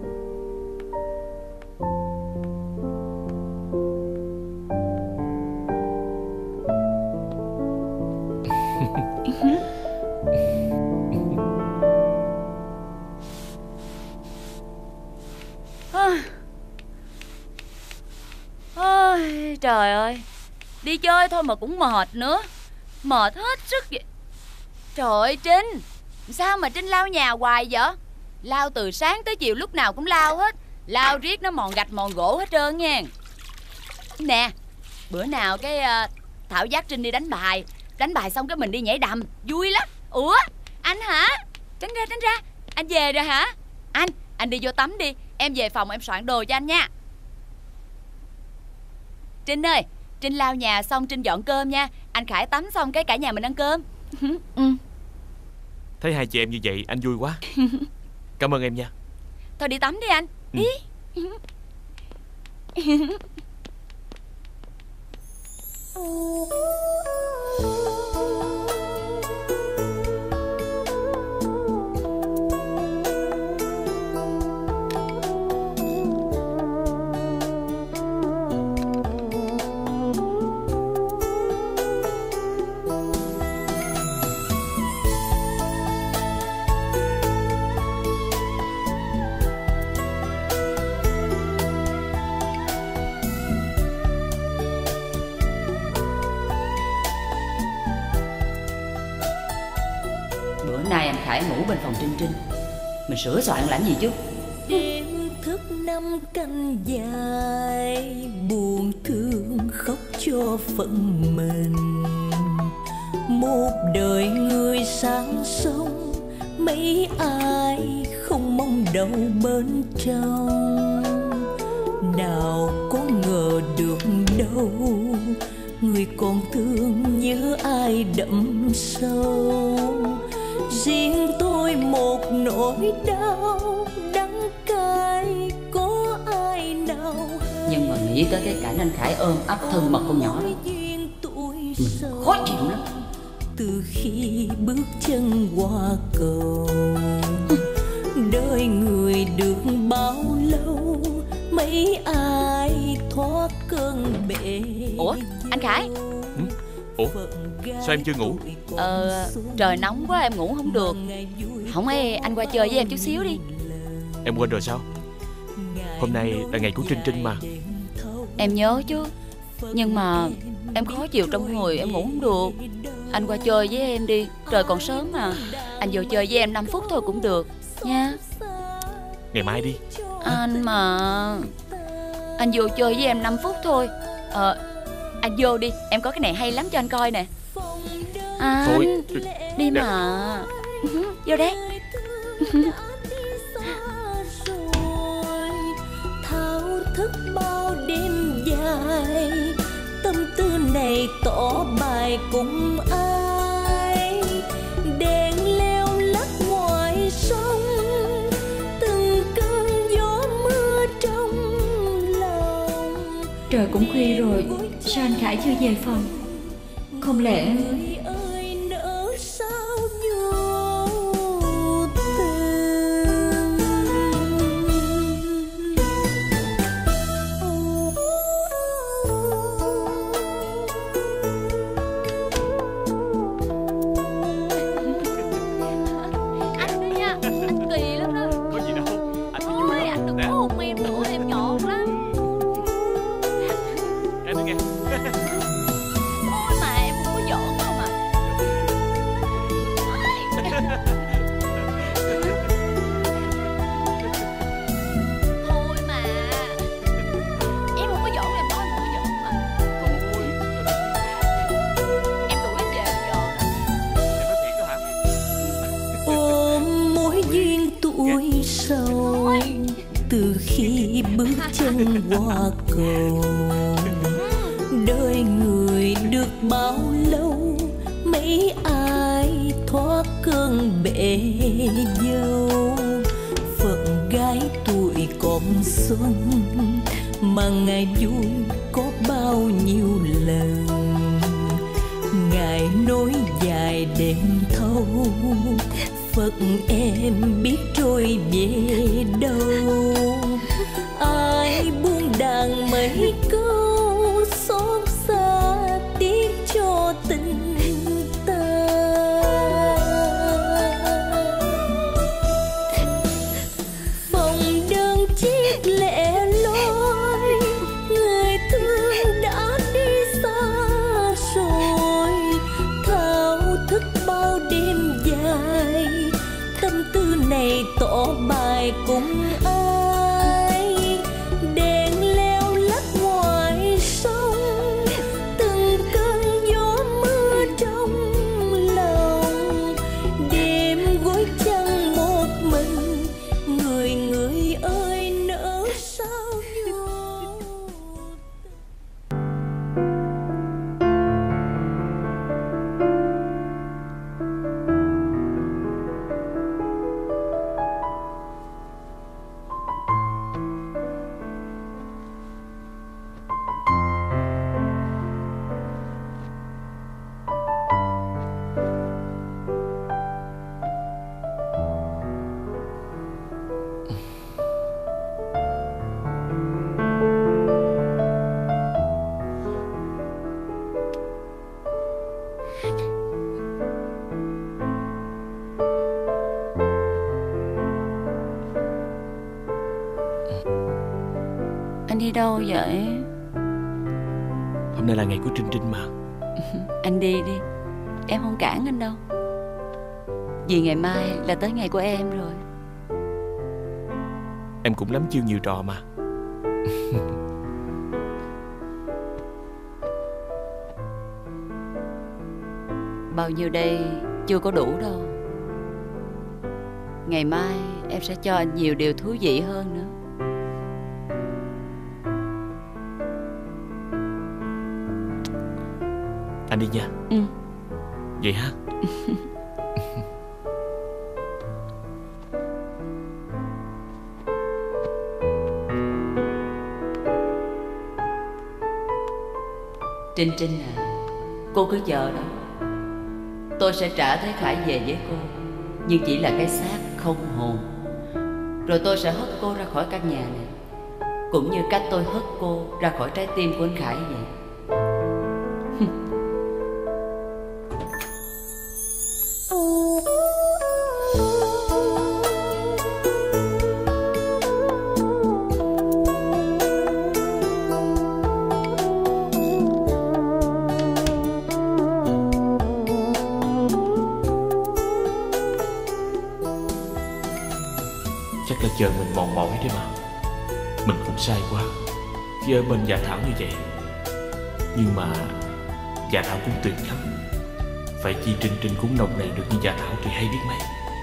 Ôi, trời ơi, đi chơi thôi mà cũng mệt nữa. Mệt hết sức vậy. Trời ơi Trinh, sao mà Trinh lau nhà hoài vậy? Lau từ sáng tới chiều lúc nào cũng lau hết. Lau riết nó mòn gạch mòn gỗ hết trơn nha. Nè, bữa nào cái uh, Thảo dắt Trinh đi đánh bài. Đánh bài xong cái mình đi nhảy đầm, vui lắm. Ủa, anh hả? Tránh ra, tránh ra. Anh về rồi hả? Anh, anh đi vô tắm đi. Em về phòng em soạn đồ cho anh nha. Trinh ơi, Trinh lau nhà xong Trinh dọn cơm nha. Anh Khải tắm xong cái cả nhà mình ăn cơm. Ừ. Thấy hai chị em như vậy anh vui quá. Cảm ơn em nha. Thôi đi tắm đi anh. Ừ. Đi. Bữa nay anh Khải ngủ bên phòng Trinh Trinh. Mình sửa soạn làm gì chứ? Đêm thức năm canh dài, buồn thương khóc cho phận mình. Một đời người sáng sống, mấy ai không mong đâu bên trong. Nào có ngờ được đâu, người còn thương nhớ ai đậm sâu. Riêng tôi một nỗi đau đắng cay, có ai nào. Nhưng mà nghĩ tới cái cảnh anh Khải ôm ấp thân mật con nhỏ đó, mình khó chịu lắm. Từ khi bước chân qua cầu, đời người được bao lâu, mấy ai thoát cơn bể. Ủa, anh Khải? Ừ? Ủa, sao em chưa ngủ? Ờ, trời nóng quá em ngủ không được. Không ấy anh qua chơi với em chút xíu đi. Em quên rồi sao? Hôm nay là ngày của Trinh Trinh mà. Em nhớ chứ, nhưng mà em khó chịu trong người, em ngủ không được. Anh qua chơi với em đi, trời còn sớm mà. Anh vô chơi với em năm phút thôi cũng được nha. Ngày mai đi. Anh mà, anh vô chơi với em năm phút thôi. Ờ, anh vô đi, em có cái này hay lắm cho anh coi nè. Anh... Thôi Đi mà. Vô đây. Thao thức bao đêm dài, tâm tư này tỏ bài cùng ai. Đèn leo lắc ngoài sông, từng cơn gió mưa trong lòng. Trời cũng khuya rồi, sao anh Khải chưa về phòng? Không lẽ... Người ơi nỡ sao vô tình. Anh đi nha, anh kỳ lắm đó. Có gì đâu, anh thấy vui Ôi, lắm. anh đừng có hôn em nữa, em nhột lắm. Em nghe. Ôi mà em không có giỡn đâu mà. Thôi mà. Em không có giỡn, em nói em không có giỡn mà. Em đuổi anh về giờ đó. Em nói thiệt đó hả? Ôm mối duyên tuổi sầu, từ khi bước chân qua cầu. Đời người được bao lâu, mấy ai thoát cơn bể dâu. Phận gái tuổi còn xuân, mà ngày vui có bao nhiêu lần. Ngày nối dài đêm thâu, Phật em biết trôi về đâu. Ai buông đàn mấy câu xót xa tiếc cho tình ta. Phòng đơn chiếc lẻ loi, người thương đã đi xa rồi. Thao thức bao đêm dài, tâm tư này tỏ bài cùng ai. Đèn leo lắc ngoài sông, từng cơn gió mưa trong lòng. Đêm gối chăn một mình, người người ơi nỡ sao vô. Anh đi đâu vậy? Hôm nay là ngày của Trinh Trinh mà. Anh đi đi, em không cản anh đâu. Vì ngày mai là tới ngày của em rồi. Em cũng lắm chiêu nhiều trò mà. Bao nhiêu đây chưa có đủ đâu. Ngày mai em sẽ cho anh nhiều điều thú vị hơn nữa. Anh đi nha. Ừ. Vậy ha. Trinh Trinh à, cô cứ chờ đó. Tôi sẽ trả Thế Khải về với cô, nhưng chỉ là cái xác không hồn. Rồi tôi sẽ hất cô ra khỏi căn nhà này, cũng như cách tôi hất cô ra khỏi trái tim của anh Khải vậy. Chắc là chờ mình mòn mỏi đấy mà. Mình cũng sai quá khi ở bên Dạ Thảo như vậy. Nhưng mà Dạ Thảo cũng tuyệt lắm, Vậy chi Trinh Trinh cũng nồng này được như Dạ Thảo thì hay biết mấy.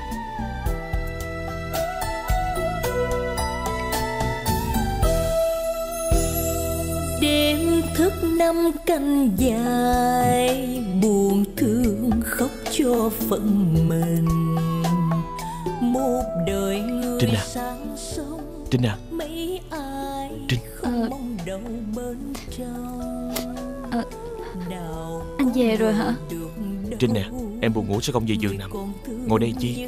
Đêm thức năm canh dài, buồn thương khóc cho phận mình. Một đời người Trinh à, sáng sống, Trinh à, mấy ai Trinh. không mong đâu bên trong. Ờ, anh về rồi hả? Trinh nè, em buồn ngủ sao không về giường nằm? Ngồi đây chi?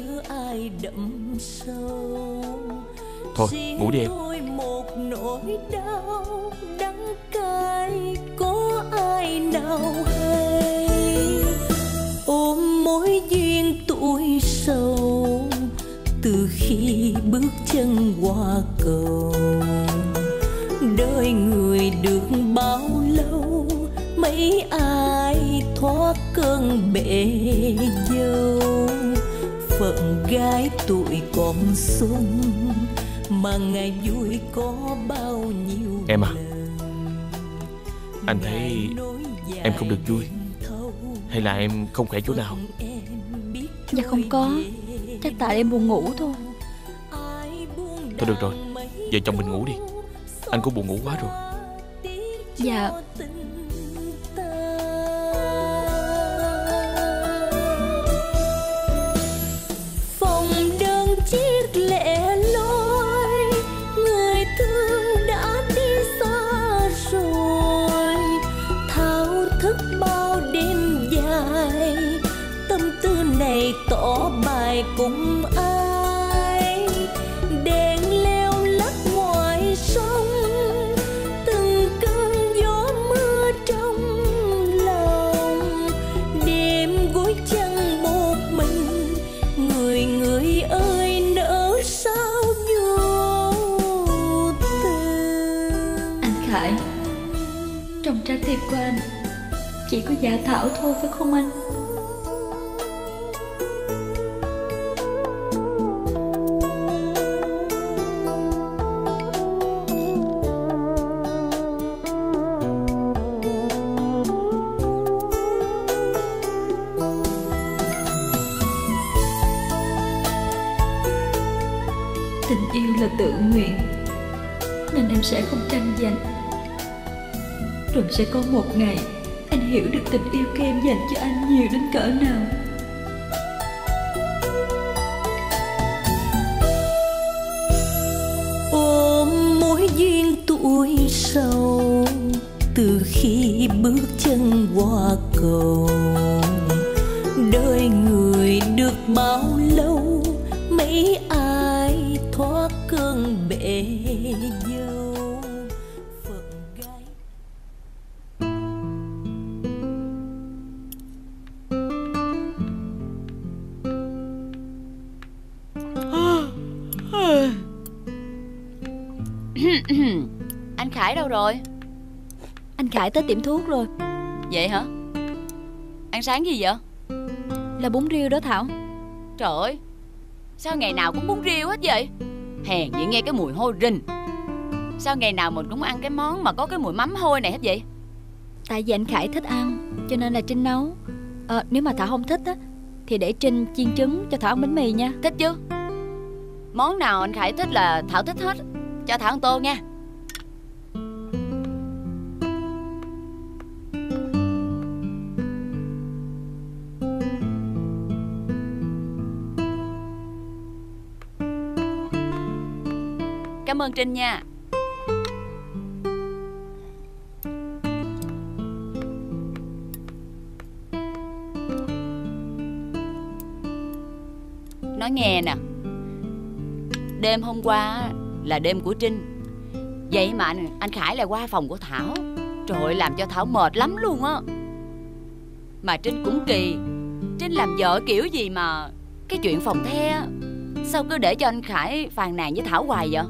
Thôi, ngủ đi em. Một nỗi đau đắng cay có ai nào hay, ôm mối duyên tuổi sầu từ khi bước chân qua cầu. Đời người được bao lâu, mấy ai thoát cơn bể dâu. Phận gái tuổi còn xuân mà ngày vui có bao nhiêu. Em à, anh thấy em không được vui, hay là em không khỏe chỗ nào? Dạ không có, chắc tại em buồn ngủ thôi. Thôi được rồi, vợ chồng mình ngủ đi. Anh cũng buồn ngủ quá rồi. Dạ. Phòng đơn chiếc lẻ loi, người thương đã đi xa rồi. Thao thức bao đêm dài, tâm tư này tỏ bài cùng ai. Đèn leo lắc ngoài sông, từng cơn gió mưa trong lòng. Đêm gối chăn một mình, người người ơi nỡ sao vô tình. Anh Khải, trong trái tim của anh chỉ có Dạ Thảo thôi phải không anh? Tình yêu là tự nguyện, nên em sẽ không tranh giành. Rồi sẽ có một ngày anh hiểu được tình yêu của em dành cho anh nhiều đến cỡ nào. Ôm mối duyên tuổi sầu từ khi bước chân qua cầu. Đời người được bao lâu, mấy ai thoát cơn bể dâu. Phận gái Anh Khải đâu rồi? Anh Khải tới tiệm thuốc rồi. Vậy hả? Ăn sáng gì vậy? Là bún riêu đó Thảo. Trời ơi, sao ngày nào cũng bún riêu hết vậy? Hèn vậy nghe cái mùi hôi rình. Sao ngày nào mình cũng ăn cái món mà có cái mùi mắm hôi này hết vậy? Tại vì anh Khải thích ăn cho nên là Trinh nấu. à, Nếu mà Thảo không thích á thì để Trinh chiên trứng cho Thảo ăn bánh mì nha. Thích chứ. Món nào anh Khải thích là Thảo thích hết. Cho Thảo ăn tô nha. Cảm ơn Trinh nha. Nói nghe nè, đêm hôm qua là đêm của Trinh, vậy mà anh, anh Khải lại qua phòng của Thảo. Trời ơi, làm cho Thảo mệt lắm luôn á. Mà Trinh cũng kỳ, Trinh làm vợ kiểu gì mà cái chuyện phòng the sao cứ để cho anh Khải phàn nàn với Thảo hoài vậy?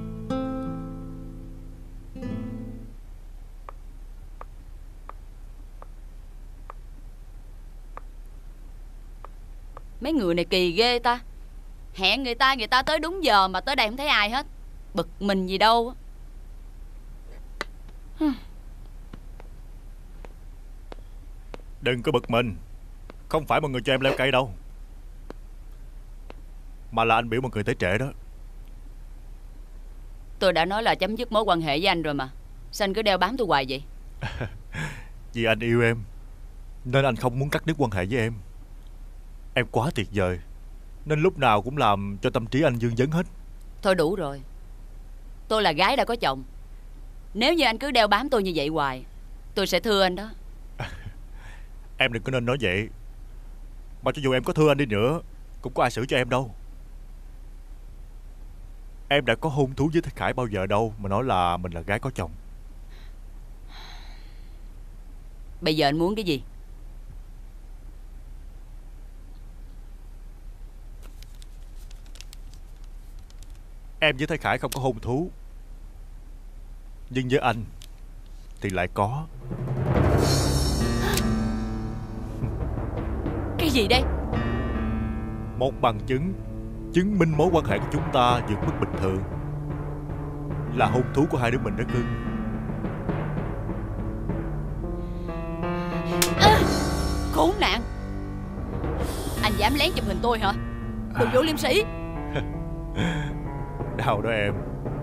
Mấy người này kỳ ghê ta. Hẹn người ta, người ta tới đúng giờ mà tới đây không thấy ai hết. Bực mình gì đâu. Đừng có bực mình. Không phải mọi người cho em leo cây đâu, mà là anh biểu mọi người tới trễ đó. Tôi đã nói là chấm dứt mối quan hệ với anh rồi mà. Sao anh cứ đeo bám tôi hoài vậy? Vì anh yêu em nên anh không muốn cắt đứt quan hệ với em. Em quá tuyệt vời nên lúc nào cũng làm cho tâm trí anh vương vấn hết. Thôi đủ rồi. Tôi là gái đã có chồng. Nếu như anh cứ đeo bám tôi như vậy hoài, tôi sẽ thưa anh đó. Em đừng có nên nói vậy. Mà cho dù em có thưa anh đi nữa cũng có ai xử cho em đâu. Em đã có hôn thú với Thế Khải bao giờ đâu mà nói là mình là gái có chồng. Bây giờ anh muốn cái gì? Em với Thế Khải không có hôn thú, nhưng với anh thì lại có. Cái gì đây? Một bằng chứng chứng minh mối quan hệ của chúng ta vượt mức bình thường là hôn thú của hai đứa mình đó cưng. À, khốn nạn! Anh dám lén chụp hình tôi hả? Đồ vô liêm sĩ! Đau đó em.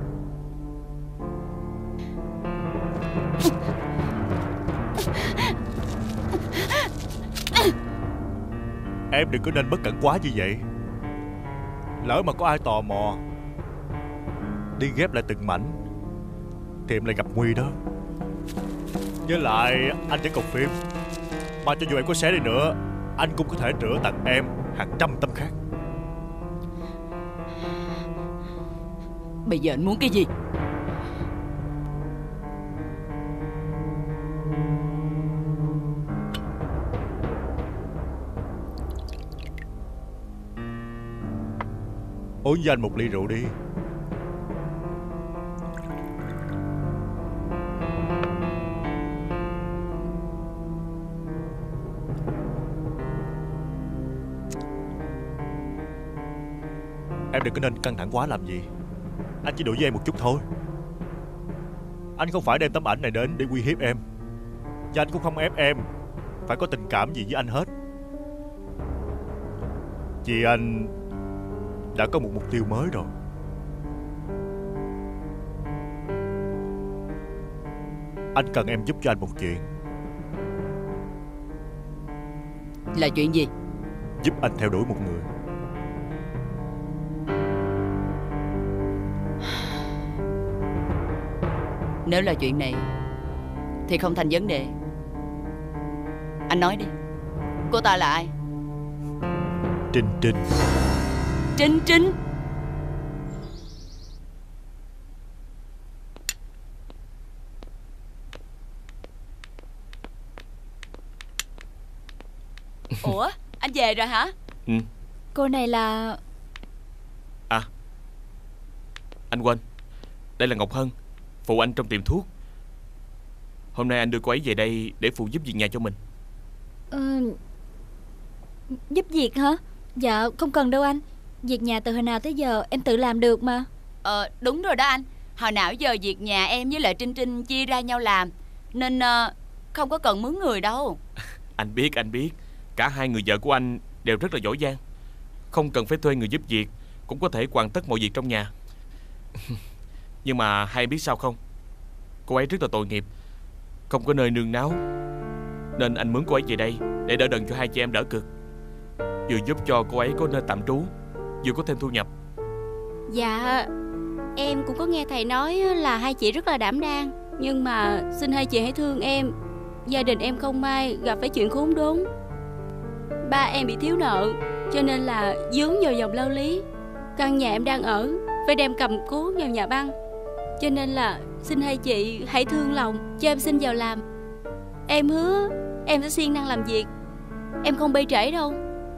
Em đừng có nên bất cẩn quá như vậy. Lỡ mà có ai tò mò đi ghép lại từng mảnh thì em lại gặp nguy đó. Với lại anh vẫn còn phim, mà cho dù em có xé đi nữa anh cũng có thể rửa tặng em hàng trăm tấm khác. Bây giờ anh muốn cái gì? Uống với anh một ly rượu đi. Em đừng có nên căng thẳng quá làm gì. Anh chỉ đùa với em một chút thôi. Anh không phải đem tấm ảnh này đến để uy hiếp em, và anh cũng không ép em phải có tình cảm gì với anh hết. Vì anh đã có một mục tiêu mới rồi. Anh cần em giúp cho anh một chuyện. Là chuyện gì? Giúp anh theo đuổi một người. Nếu là chuyện này thì không thành vấn đề. Anh nói đi. Cô ta là ai? Trinh Trinh. Trinh Trinh? Ủa, anh về rồi hả? Ừ. Cô này là... À, anh quên. Đây là Ngọc Hân, phụ anh trong tiệm thuốc. Hôm nay anh đưa cô ấy về đây để phụ giúp việc nhà cho mình. Ừ, giúp việc hả? Dạ không cần đâu anh. Việc nhà từ hồi nào tới giờ em tự làm được mà. Ờ đúng rồi đó anh. Hồi nào giờ việc nhà em với lại Trinh Trinh chia ra nhau làm, nên uh, không có cần mướn người đâu. Anh biết, anh biết. Cả hai người vợ của anh đều rất là giỏi giang, không cần phải thuê người giúp việc cũng có thể hoàn tất mọi việc trong nhà. Nhưng mà hai em biết sao không? Cô ấy rất là tội nghiệp, không có nơi nương náu, nên anh mướn cô ấy về đây để đỡ đần cho hai chị em đỡ cực. Vừa giúp cho cô ấy có nơi tạm trú, vừa có thêm thu nhập. Dạ, em cũng có nghe thầy nói là hai chị rất là đảm đang. Nhưng mà xin hai chị hãy thương em. Gia đình em không may gặp phải chuyện khốn đốn. Ba em bị thiếu nợ, cho nên là dướng vào vòng lao lý. Căn nhà em đang ở phải đem cầm cố vào nhà băng. Cho nên là xin hai chị hãy thương lòng cho em xin vào làm. Em hứa em sẽ siêng năng làm việc, em không bê trễ đâu.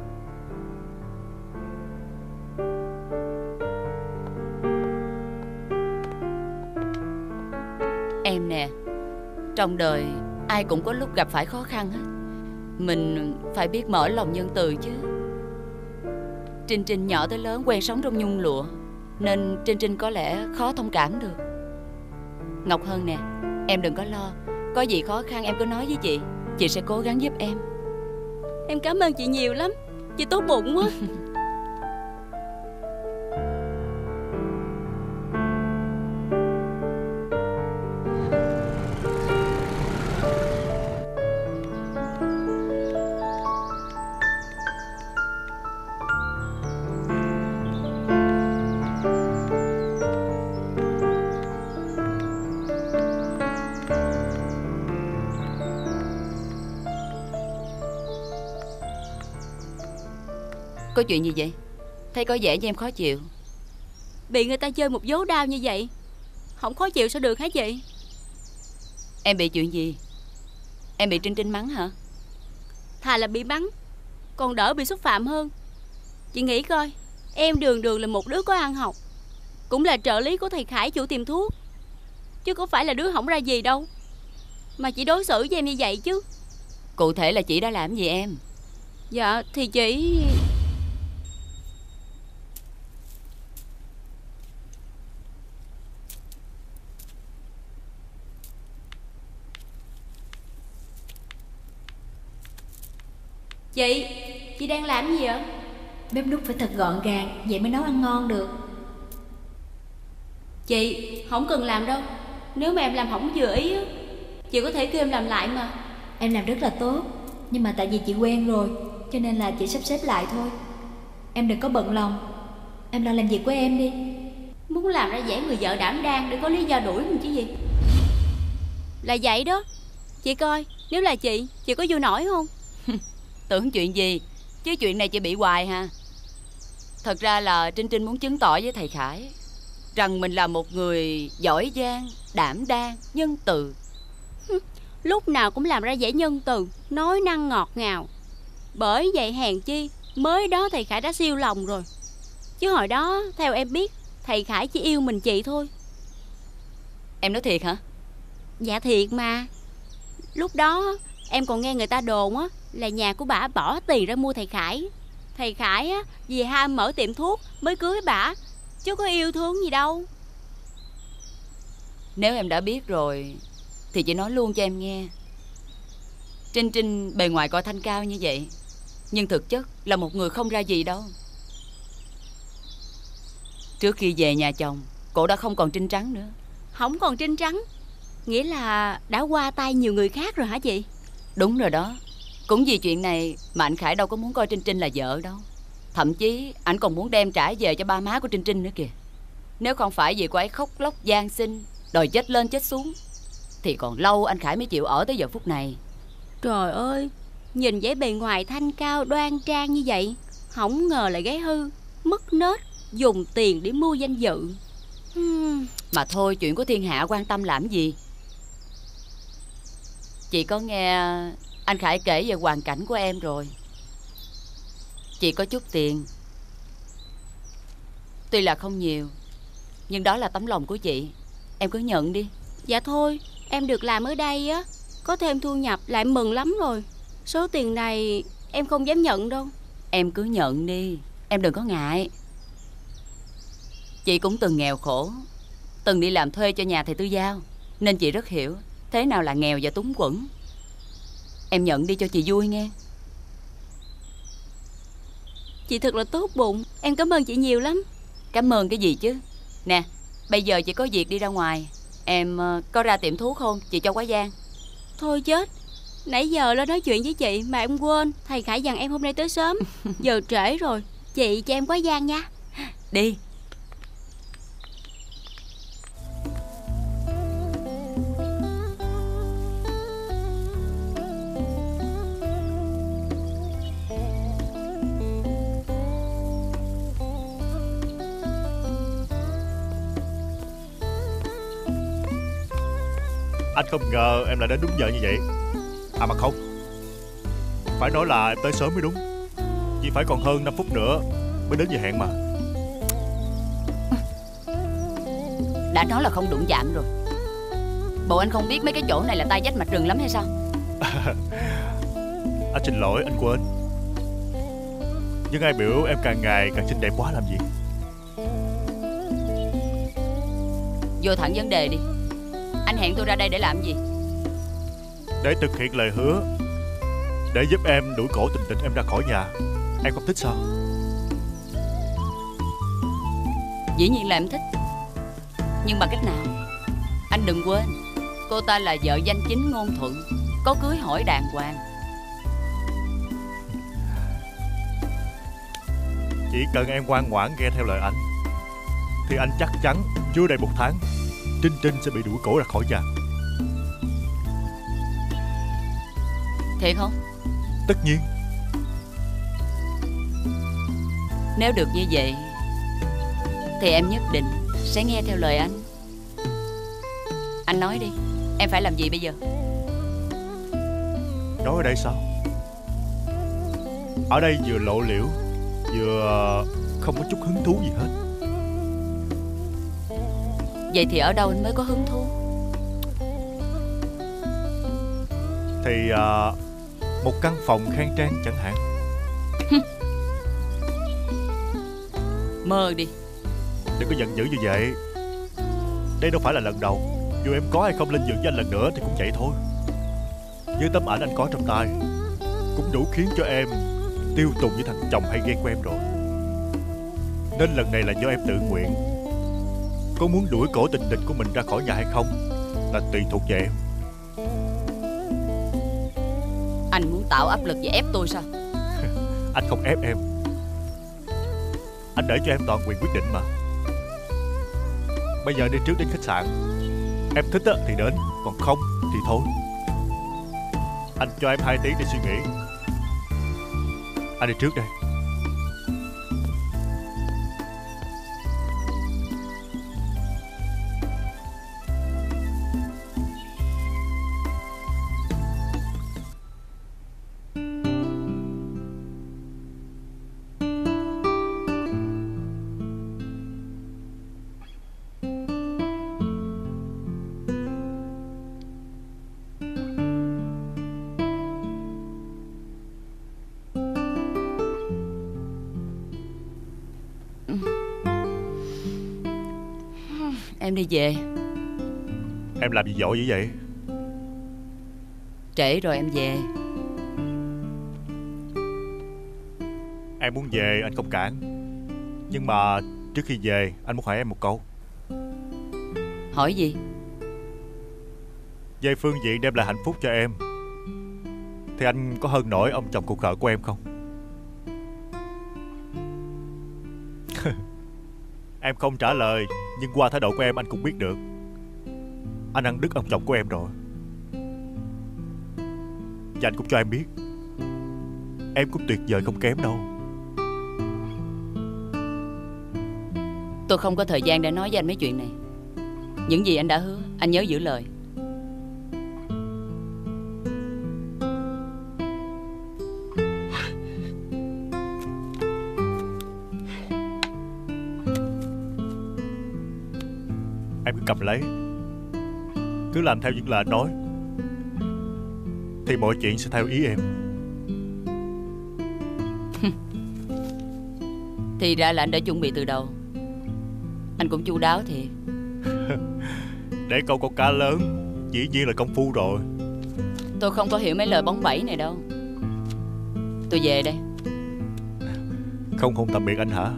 Em nè, trong đời ai cũng có lúc gặp phải khó khăn hết. Mình phải biết mở lòng nhân từ chứ. Trinh Trinh nhỏ tới lớn quen sống trong nhung lụa, nên Trinh Trinh có lẽ khó thông cảm được. Ngọc Hân nè, em đừng có lo. Có gì khó khăn em cứ nói với chị, chị sẽ cố gắng giúp em. Em cảm ơn chị nhiều lắm. Chị tốt bụng quá. Có chuyện gì vậy? Thấy có vẻ như em khó chịu. Bị người ta chơi một vố đau như vậy, không khó chịu sao được hả chị? Em bị chuyện gì? Em bị Trinh Trinh mắng hả? Thà là bị mắng còn đỡ bị xúc phạm hơn. Chị nghĩ coi, em đường đường là một đứa có ăn học, cũng là trợ lý của thầy Khải chủ tiệm thuốc, chứ có phải là đứa hỏng ra gì đâu mà chị đối xử với em như vậy chứ. Cụ thể là chị đã làm gì em? Dạ thì chị... Chị, chị đang làm gì ạ? Bếp núc phải thật gọn gàng, vậy mới nấu ăn ngon được. Chị, không cần làm đâu. Nếu mà em làm không vừa ý á, chị có thể kêu em làm lại mà. Em làm rất là tốt, nhưng mà tại vì chị quen rồi, cho nên là chị sắp xếp lại thôi. Em đừng có bận lòng, em lo làm việc của em đi. Muốn làm ra vẻ người vợ đảm đang để có lý do đuổi mình chứ gì. Là vậy đó. Chị coi, nếu là chị, chị có vui nổi không? Tưởng chuyện gì, chứ chuyện này chị bị hoài ha. Thật ra là Trinh Trinh muốn chứng tỏ với thầy Khải rằng mình là một người giỏi giang, đảm đang, nhân từ. Lúc nào cũng làm ra vẻ nhân từ, nói năng ngọt ngào. Bởi vậy hèn chi mới đó thầy Khải đã siêu lòng rồi. Chứ hồi đó theo em biết, thầy Khải chỉ yêu mình chị thôi. Em nói thiệt hả? Dạ thiệt mà. Lúc đó em còn nghe người ta đồn á là nhà của bả bỏ tiền ra mua thầy Khải. Thầy Khải á vì ham mở tiệm thuốc mới cưới bả, chứ có yêu thương gì đâu. Nếu em đã biết rồi thì chị nói luôn cho em nghe. Trinh Trinh bề ngoài coi thanh cao như vậy, nhưng thực chất là một người không ra gì đâu. Trước khi về nhà chồng, cổ đã không còn trinh trắng nữa. Không còn trinh trắng nghĩa là đã qua tay nhiều người khác rồi hả chị? Đúng rồi đó. Cũng vì chuyện này mà anh Khải đâu có muốn coi Trinh Trinh là vợ đâu. Thậm chí anh còn muốn đem trả về cho ba má của Trinh Trinh nữa kìa. Nếu không phải vì cô ấy khóc lóc van xin, đòi chết lên chết xuống, thì còn lâu anh Khải mới chịu ở tới giờ phút này. Trời ơi, nhìn vẻ bề ngoài thanh cao đoan trang như vậy, không ngờ lại gái hư, mất nết, dùng tiền để mua danh dự. hmm. Mà thôi, chuyện của thiên hạ quan tâm làm gì. Chị có nghe anh Khải kể về hoàn cảnh của em rồi. Chị có chút tiền, tuy là không nhiều, nhưng đó là tấm lòng của chị. Em cứ nhận đi. Dạ thôi, em được làm ở đây á, có thêm thu nhập là em mừng lắm rồi. Số tiền này em không dám nhận đâu. Em cứ nhận đi, em đừng có ngại. Chị cũng từng nghèo khổ, từng đi làm thuê cho nhà thầy Tư Giao, nên chị rất hiểu thế nào là nghèo và túng quẫn. Em nhận đi cho chị vui nghe. Chị thật là tốt bụng, em cảm ơn chị nhiều lắm. Cảm ơn cái gì chứ. Nè, bây giờ chị có việc đi ra ngoài. Em uh, có ra tiệm thuốc không? Chị cho quá gian. Thôi chết, nãy giờ lo nói chuyện với chị mà em quên. Thầy Khải dặn em hôm nay tới sớm. Giờ trễ rồi, chị cho em quá gian nha. Đi. Anh không ngờ em lại đến đúng giờ như vậy. À mà không, phải nói là em tới sớm mới đúng. Vì phải còn hơn năm phút nữa mới đến giờ hẹn mà. Đã nói là không đụng chạm rồi. Bộ anh không biết mấy cái chỗ này là tay vách mặt rừng lắm hay sao? Anh xin lỗi, anh quên. Nhưng ai biểu em càng ngày càng xinh đẹp quá làm gì. Vô thẳng vấn đề đi. Anh hẹn tôi ra đây để làm gì? Để thực hiện lời hứa để giúp em đuổi cổ Tình Tình em ra khỏi nhà. Em không thích sao? Dĩ nhiên là em thích. Nhưng bằng cách nào? Anh đừng quên, cô ta là vợ danh chính ngôn thuận, có cưới hỏi đàng hoàng. Chỉ cần em ngoan ngoãn nghe theo lời anh thì anh chắc chắn chưa đầy một tháng Trinh Trinh sẽ bị đuổi cổ ra khỏi nhà. Thiệt không? Tất nhiên. Nếu được như vậy thì em nhất định sẽ nghe theo lời anh. Anh nói đi, em phải làm gì bây giờ? Nói ở đây sao? Ở đây vừa lộ liễu, vừa không có chút hứng thú gì hết. Vậy thì ở đâu anh mới có hứng thú? Thì à, một căn phòng khang trang chẳng hạn. Mơ đi. Đừng có giận dữ như vậy. Đây đâu phải là lần đầu. Dù em có hay không lên giường với anh lần nữa thì cũng vậy thôi. Với tấm ảnh anh có trong tay cũng đủ khiến cho em tiêu tùng với thằng chồng hay ghen của em rồi. Nên lần này là do em tự nguyện. Có muốn đuổi cổ Tình Tình của mình ra khỏi nhà hay không là tùy thuộc về em. Anh muốn tạo áp lực và ép tôi sao? Anh không ép em. Anh để cho em toàn quyền quyết định mà. Bây giờ đi trước đến khách sạn. Em thích thì đến, còn không thì thôi. Anh cho em hai tiếng để suy nghĩ. Anh đi trước đây. Em đi về. Em làm gì vội dữ vậy? Trễ rồi em về. Em muốn về anh không cản. Nhưng mà trước khi về anh muốn hỏi em một câu. Hỏi gì? Về phương diện đem lại hạnh phúc cho em thì anh có hơn nổi ông chồng cô khờ của em không? Em không trả lời, nhưng qua thái độ của em anh cũng biết được anh ăn đứt ông chồng của em rồi. Và anh cũng cho em biết em cũng tuyệt vời không kém đâu. Tôi không có thời gian để nói với anh mấy chuyện này. Những gì anh đã hứa, anh nhớ giữ lời. Em cứ cầm lấy, cứ làm theo những lời anh nói thì mọi chuyện sẽ theo ý em. Thì ra là anh đã chuẩn bị từ đầu. Anh cũng chu đáo thiệt. Để câu con cá lớn dĩ nhiên là công phu rồi. Tôi không có hiểu mấy lời bóng bẩy này đâu. Tôi về đây. Không không tạm biệt anh hả?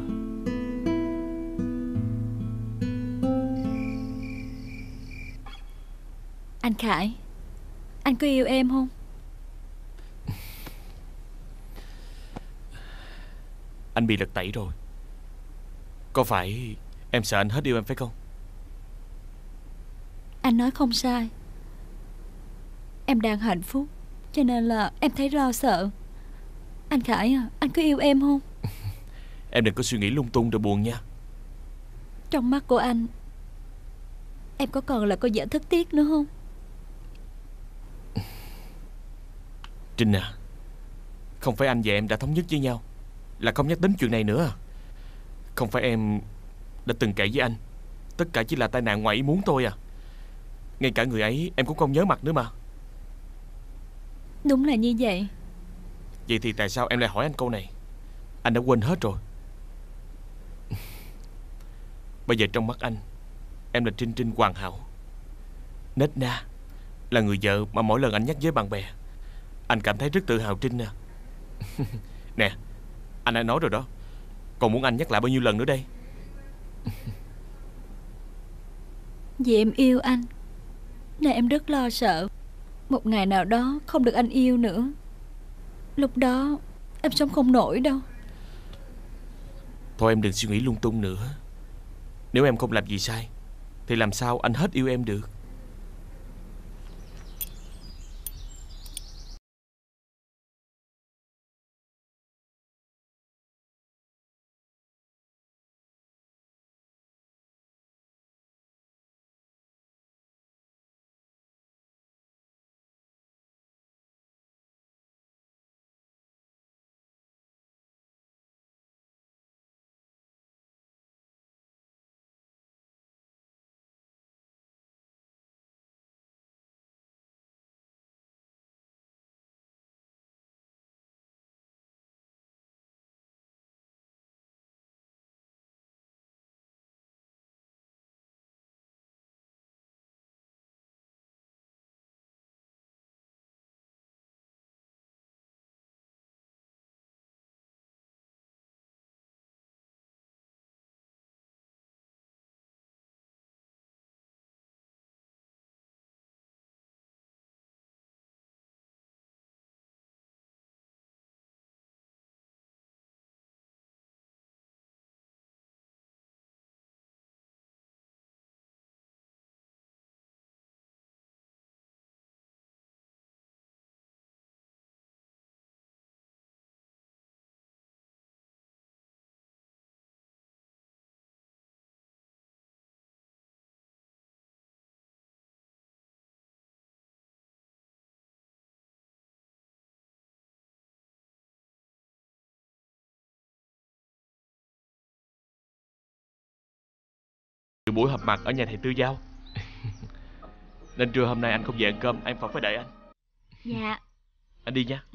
Anh Khải, anh có yêu em không? Anh bị lật tẩy rồi. Có phải em sợ anh hết yêu em phải không? Anh nói không sai. Em đang hạnh phúc, cho nên là em thấy lo sợ. Anh Khải à, anh có yêu em không? Em đừng có suy nghĩ lung tung rồi buồn nha. Trong mắt của anh, em có còn là cô vợ thất tiếc nữa không? Trinh à, không phải anh và em đã thống nhất với nhau là không nhắc đến chuyện này nữa. Không phải em đã từng kể với anh tất cả chỉ là tai nạn ngoài ý muốn thôi à? Ngay cả người ấy em cũng không nhớ mặt nữa mà. Đúng là như vậy. Vậy thì tại sao em lại hỏi anh câu này? Anh đã quên hết rồi. Bây giờ trong mắt anh, em là Trinh Trinh hoàn hảo, nết na, là người vợ mà mỗi lần anh nhắc với bạn bè Anh cảm thấy rất tự hào Trinh nè. Nè, anh đã nói rồi đó. Còn muốn anh nhắc lại bao nhiêu lần nữa đây? Vì em yêu anh nên em rất lo sợ một ngày nào đó không được anh yêu nữa. Lúc đó em sống không nổi đâu. Thôi em đừng suy nghĩ lung tung nữa. Nếu em không làm gì sai thì làm sao anh hết yêu em được? Buổi họp mặt ở nhà thầy Tư Giao. Nên trưa hôm nay anh không về ăn cơm, em vẫn phải đợi anh. Dạ. Anh đi nha.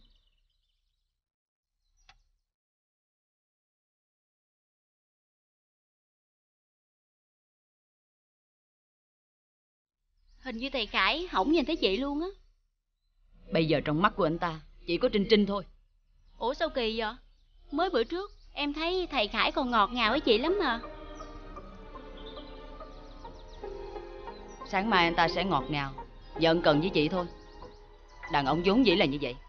Hình như thầy Khải không nhìn thấy chị luôn á. Bây giờ trong mắt của anh ta chỉ có Trinh Trinh thôi. Ủa sao kỳ vậy? Mới bữa trước em thấy thầy Khải còn ngọt ngào với chị lắm mà. Sáng mai anh ta sẽ ngọt ngào và ân cần với chị thôi. Đàn ông vốn dĩ là như vậy.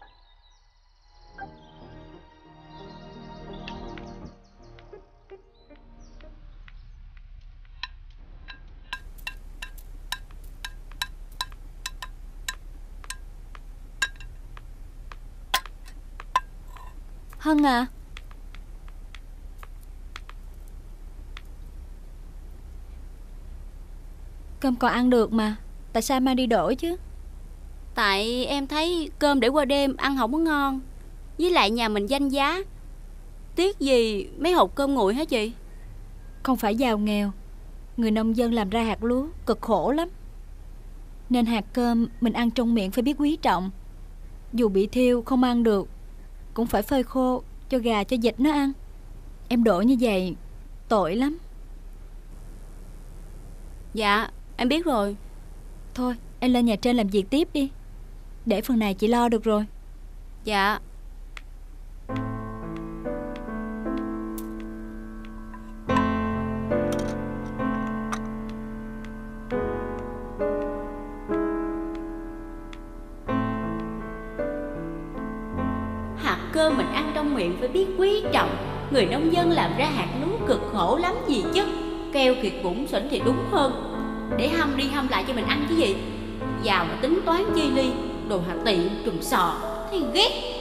Hân à, cơm còn ăn được mà, tại sao mang đi đổi chứ? Tại em thấy cơm để qua đêm ăn không có ngon. Với lại nhà mình danh giá, tiếc gì mấy hộp cơm nguội hả chị? Không phải giàu nghèo, người nông dân làm ra hạt lúa cực khổ lắm. Nên hạt cơm mình ăn trong miệng phải biết quý trọng. Dù bị thiêu không ăn được cũng phải phơi khô cho gà cho vịt nó ăn. Em đổ như vậy tội lắm. Dạ em biết rồi. Thôi em lên nhà trên làm việc tiếp đi, để phần này chị lo được rồi. Dạ. Hạt cơm mình ăn trong miệng phải biết quý trọng. Người nông dân làm ra hạt lúa cực khổ lắm gì chứ. Keo kiệt bủn xỉn thì đúng hơn. Để hâm đi hâm lại cho mình ăn chứ gì. Giàu mà tính toán chi ly. Đồ hạt tiện trùm sò thấy ghét.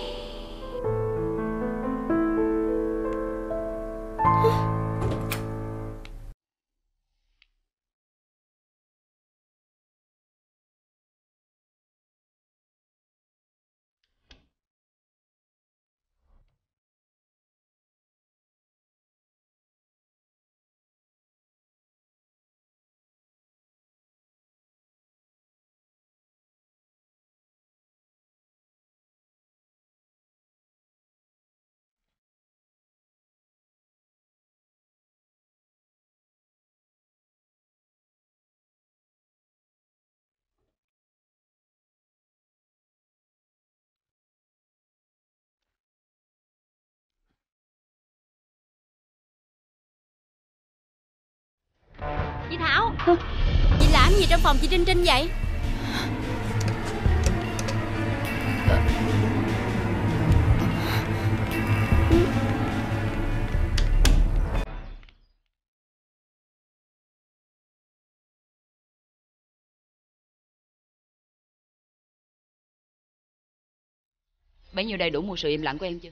Chị Thảo. Chị làm gì trong phòng chị Trinh Trinh vậy? Bấy nhiêu đây đủ một sự im lặng của em chưa?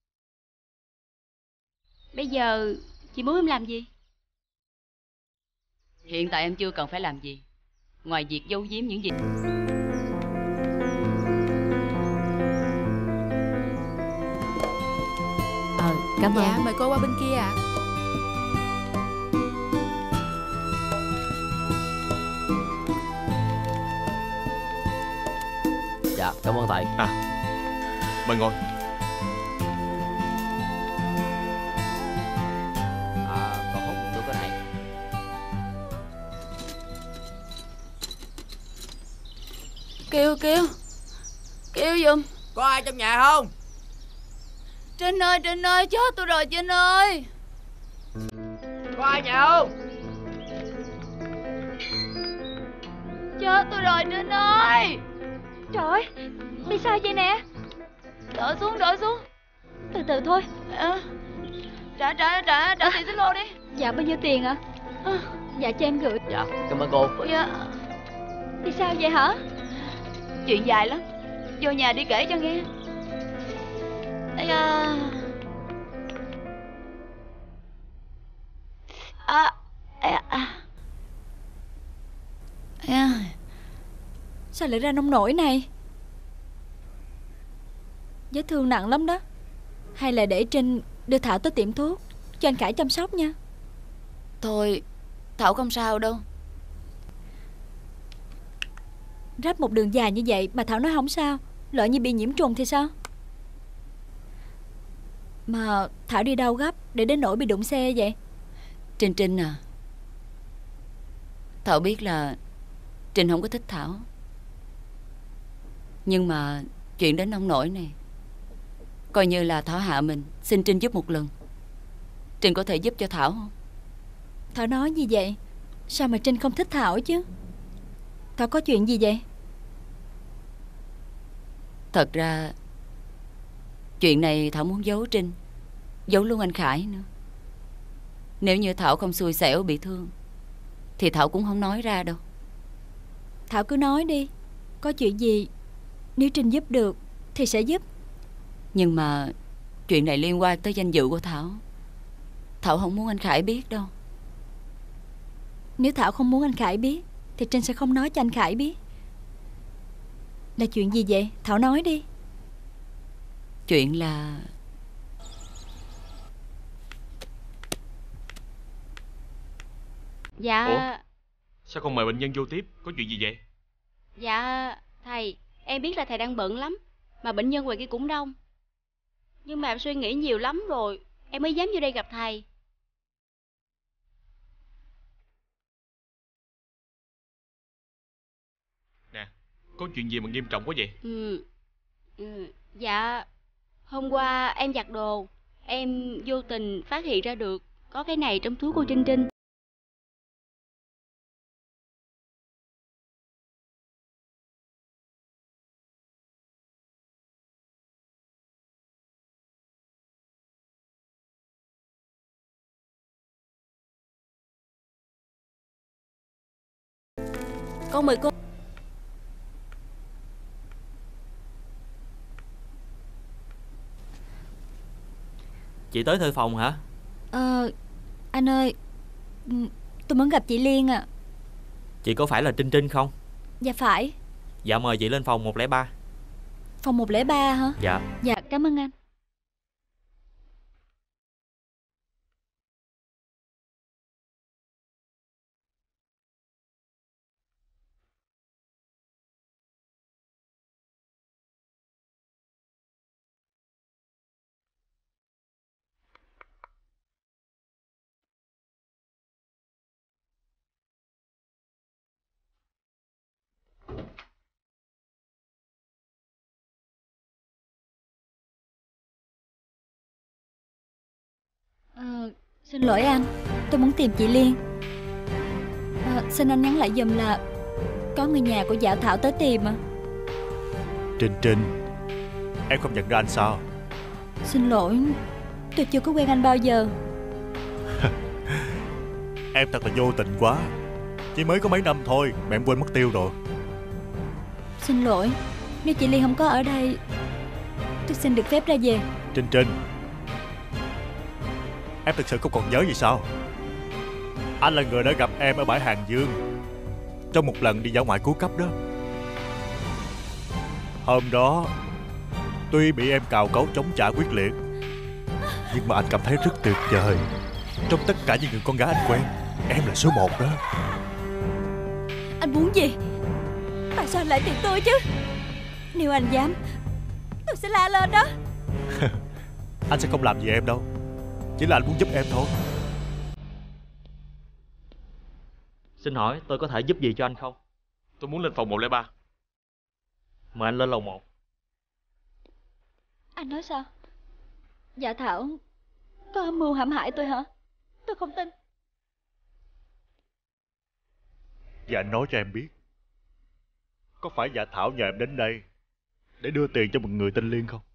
Bây giờ chị muốn em làm gì? Hiện tại em chưa cần phải làm gì ngoài việc giấu giếm những gì. Ờ, cảm ơn. Dạ, mời cô qua bên kia ạ. Dạ, cảm ơn thầy. À, mời ngồi. À, còn hút được cái này. Kêu kêu Kêu giùm. Có ai trong nhà không? Trinh ơi, Trinh ơi, chết tôi rồi Trinh ơi. Có ai nhà không? Chết tôi rồi Trinh ơi. Trời ơi, bị sao vậy nè? Đỡ xuống, đỡ xuống. Từ từ thôi. À, trả trả trả trả tiền xích lô đi. Dạ bao nhiêu tiền ạ? À? Dạ cho em gửi. Dạ, cảm ơn cô. Dạ. Bị sao vậy hả? Chuyện dài lắm, vô nhà đi kể cho nghe. Ây da. À, à, à. À. Sao lại ra nông nổi này? Vết thương nặng lắm đó. Hay là để Trinh đưa Thảo tới tiệm thuốc cho anh Khải chăm sóc nha. Thôi, Thảo không sao đâu. Rách một đường dài như vậy mà Thảo nói không sao, lỡ như bị nhiễm trùng thì sao? Mà Thảo đi đâu gấp để đến nỗi bị đụng xe vậy? Trinh Trinh à, Thảo biết là Trinh không có thích Thảo, nhưng mà chuyện đến nông nổi này, coi như là Thảo hạ mình xin Trinh giúp một lần. Trinh có thể giúp cho Thảo không? Thảo nói gì vậy? Sao mà Trinh không thích Thảo chứ? Thảo có chuyện gì vậy? Thật ra chuyện này Thảo muốn giấu Trinh, giấu luôn anh Khải nữa. Nếu như Thảo không xui xẻo bị thương thì Thảo cũng không nói ra đâu. Thảo cứ nói đi. Có chuyện gì nếu Trinh giúp được thì sẽ giúp. Nhưng mà chuyện này liên quan tới danh dự của Thảo. Thảo không muốn anh Khải biết đâu. Nếu Thảo không muốn anh Khải biết thì Trinh sẽ không nói cho anh Khải biết. Là chuyện gì vậy? Thảo nói đi. Chuyện là Dạ. Ủa? Sao không mời bệnh nhân vô tiếp? Có chuyện gì vậy? Dạ thầy, em biết là thầy đang bận lắm, mà bệnh nhân ngoài kia cũng đông. Nhưng mà em suy nghĩ nhiều lắm rồi, em mới dám vô đây gặp thầy. Nè, có chuyện gì mà nghiêm trọng quá vậy? Ừ, ừ dạ, hôm qua em giặt đồ, em vô tình phát hiện ra được có cái này trong túi cô Trinh Trinh. Con mời cô. Chị tới thuê phòng hả? Ờ, anh ơi, tôi muốn gặp chị Liên à. Chị có phải là Trinh Trinh không? Dạ phải. Dạ mời chị lên phòng một không ba. Phòng một không ba hả? Dạ. Dạ cảm ơn anh. Ờ, xin lỗi anh, tôi muốn tìm chị Liên. Xin anh nhắn lại giùm là có người nhà của Dạ Thảo tới tìm à. Trinh Trinh, em không nhận ra anh sao? Xin lỗi, tôi chưa có quen anh bao giờ. Em thật là vô tình quá. Chỉ mới có mấy năm thôi mà em quên mất tiêu rồi. Xin lỗi, nếu chị Liên không có ở đây, tôi xin được phép ra về. Trinh Trinh, em thực sự không còn nhớ gì sao? Anh là người đã gặp em ở bãi Hàng Dương trong một lần đi dã ngoại cứu cấp đó. Hôm đó tuy bị em cào cấu chống trả quyết liệt, nhưng mà anh cảm thấy rất tuyệt vời. Trong tất cả những người con gái anh quen, em là số một đó. Anh muốn gì? Tại sao anh lại tìm tôi chứ? Nếu anh dám, tôi sẽ la lên đó. Anh sẽ không làm gì em đâu. Chỉ là anh muốn giúp em thôi. Xin hỏi tôi có thể giúp gì cho anh không? Tôi muốn lên phòng một không ba. Mời anh lên lầu một. Anh nói sao? Dạ Thảo có âm mưu hãm hại tôi hả? Tôi không tin. Và anh nói cho em biết, có phải Dạ Thảo nhờ em đến đây để đưa tiền cho một người tên Liên không?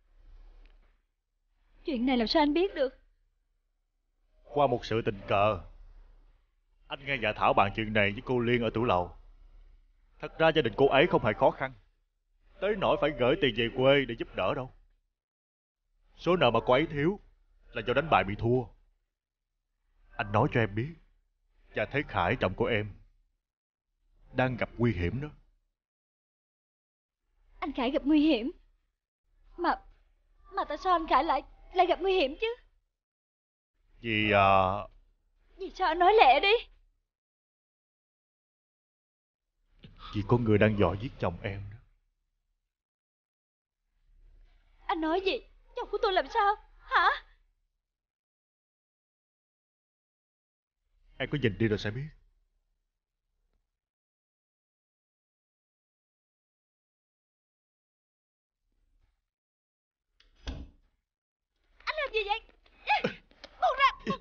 Chuyện này làm sao anh biết được? Qua một sự tình cờ, anh nghe Dạ Thảo bàn chuyện này với cô Liên ở tủ lầu. Thật ra gia đình cô ấy không hề khó khăn tới nỗi phải gửi tiền về quê để giúp đỡ đâu. Số nợ mà cô ấy thiếu là do đánh bài bị thua. Anh nói cho em biết, Dạ Thế Khải chồng của em đang gặp nguy hiểm đó. Anh Khải gặp nguy hiểm? Mà Mà tại sao anh Khải lại lại gặp nguy hiểm chứ? Vì à... Vì sao anh nói lẹ đi? Vì có người đang dò giết chồng em đó. Anh nói gì? Chồng của tôi làm sao? Hả? Em có nhìn đi rồi sẽ biết. Anh làm gì vậy? Buông ra!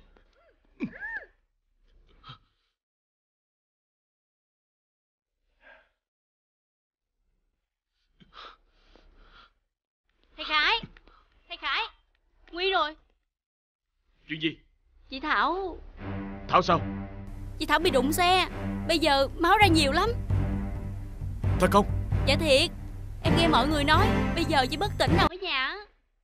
Thầy Khải! Thầy Khải! Nguy rồi! Chuyện gì? Chị Thảo... Thảo sao? Chị Thảo bị đụng xe. Bây giờ máu ra nhiều lắm. Thật không? Dạ thiệt. Em nghe mọi người nói bây giờ chị bất tỉnh nào ở nhà.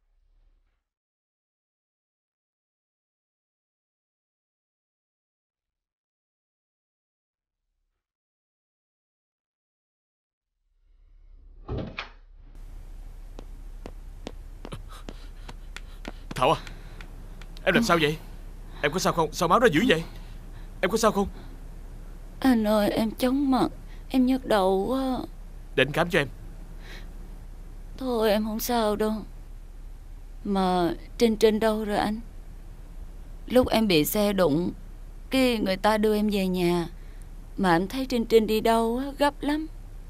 Thảo à, em làm sao vậy? Em có sao không? Sao máu ra dữ vậy? Em có sao không? Anh ơi, em chóng mặt, em nhức đầu quá. Để anh khám cho em. Thôi em không sao đâu. Mà Trinh Trinh đâu rồi anh? Lúc em bị xe đụng, cái người ta đưa em về nhà, mà em thấy Trinh Trinh đi đâu á, gấp lắm.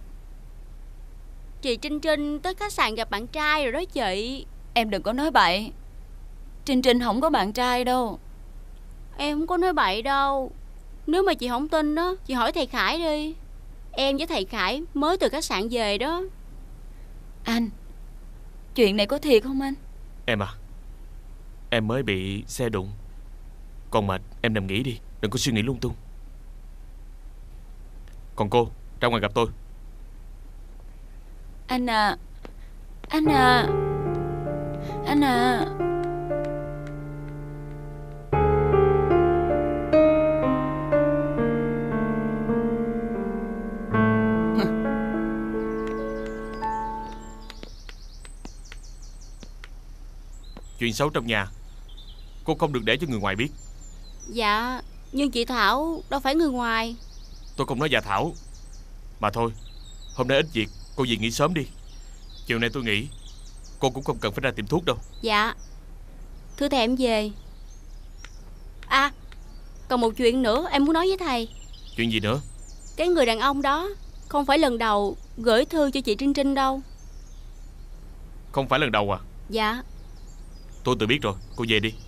Chị Trinh Trinh tới khách sạn gặp bạn trai rồi đó chị. Em đừng có nói bậy. Trinh Trinh không có bạn trai đâu. Em không có nói bậy đâu. Nếu mà chị không tin đó, chị hỏi thầy Khải đi. Em với thầy Khải mới từ khách sạn về đó. Anh, chuyện này có thiệt không anh? Em à, em mới bị xe đụng, còn mệt em nằm nghỉ đi, đừng có suy nghĩ lung tung. Còn cô, ra ngoài gặp tôi. Anh à, anh à, anh à. Chuyện xấu trong nhà cô không được để cho người ngoài biết. Dạ, nhưng chị Thảo đâu phải người ngoài. Tôi không nói Dạ Thảo. Mà thôi, hôm nay ít việc, cô về nghỉ sớm đi. Chiều nay tôi nghỉ, cô cũng không cần phải ra tiệm thuốc đâu. Dạ, thưa thầy em về. À, còn một chuyện nữa em muốn nói với thầy. Chuyện gì nữa? Cái người đàn ông đó không phải lần đầu gửi thư cho chị Trinh Trinh đâu. Không phải lần đầu à? Dạ. Tôi tự biết rồi, cô về đi.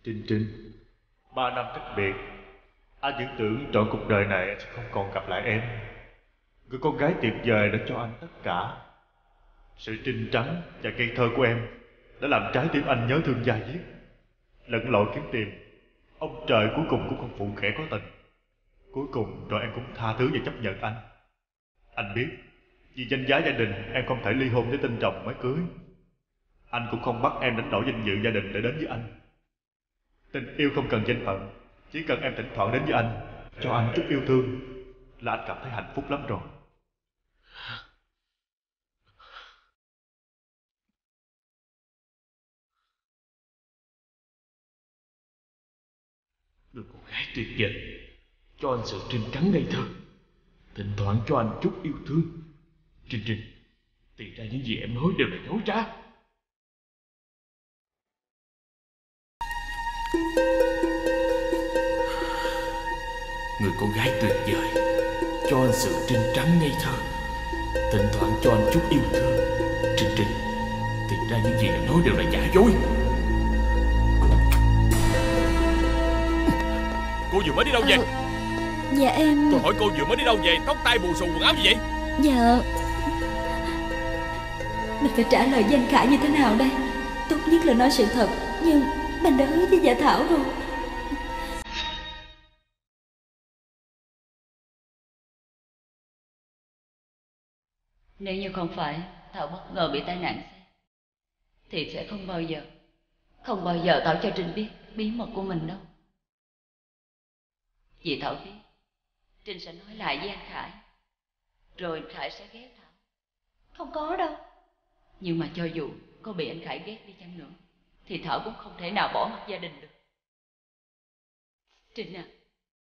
Trinh Trinh, ba năm cách biệt, anh vẫn tưởng trọn cuộc đời này anh sẽ không còn gặp lại em. Người con gái tuyệt vời đã cho anh tất cả. Sự trinh trắng và ngây thơ của em đã làm trái tim anh nhớ thương da diết. Lẫn lội kiếm tìm, ông trời cuối cùng cũng không phụ kẻ có tình. Cuối cùng rồi em cũng tha thứ và chấp nhận anh. Anh biết, vì danh giá gia đình em không thể ly hôn với tên chồng mới cưới. Anh cũng không bắt em đánh đổi danh dự gia đình để đến với anh. Tình yêu không cần danh phận, chỉ cần em thỉnh thoảng đến với anh, cho anh chút yêu thương là anh cảm thấy hạnh phúc lắm rồi. Người con gái tuyệt vời, cho anh sự trinh trắng ngây thơ, thỉnh thoảng cho anh chút yêu thương. Trinh Trinh, thì ra những gì em nói đều là dối trá. Người con gái tuyệt vời, cho anh sự trinh trắng ngây thơ, thỉnh thoảng cho anh chút yêu thương. Trinh Trinh, thì ra những gì em nói đều là giả dối. Cô vừa mới đi đâu về? ờ, Dạ em... Tôi hỏi cô vừa mới đi đâu về, tóc tai bù xù quần áo gì vậy? Dạ... Mình phải trả lời với anh Khải như thế nào đây? Tốt nhất là nói sự thật, nhưng mình đã hứa với dạ Thảo rồi. Nếu như không phải Thảo bất ngờ bị tai nạn xe thì sẽ không bao giờ Không bao giờ Thảo cho Trinh biết bí mật của mình đâu. Vì Thảo biết Trinh sẽ nói lại với anh Khải, rồi anh Khải sẽ ghét Thảo. Không có đâu. Nhưng mà cho dù có bị anh Khải ghét đi chăng nữa thì Thảo cũng không thể nào bỏ mặt gia đình được. Trinh à,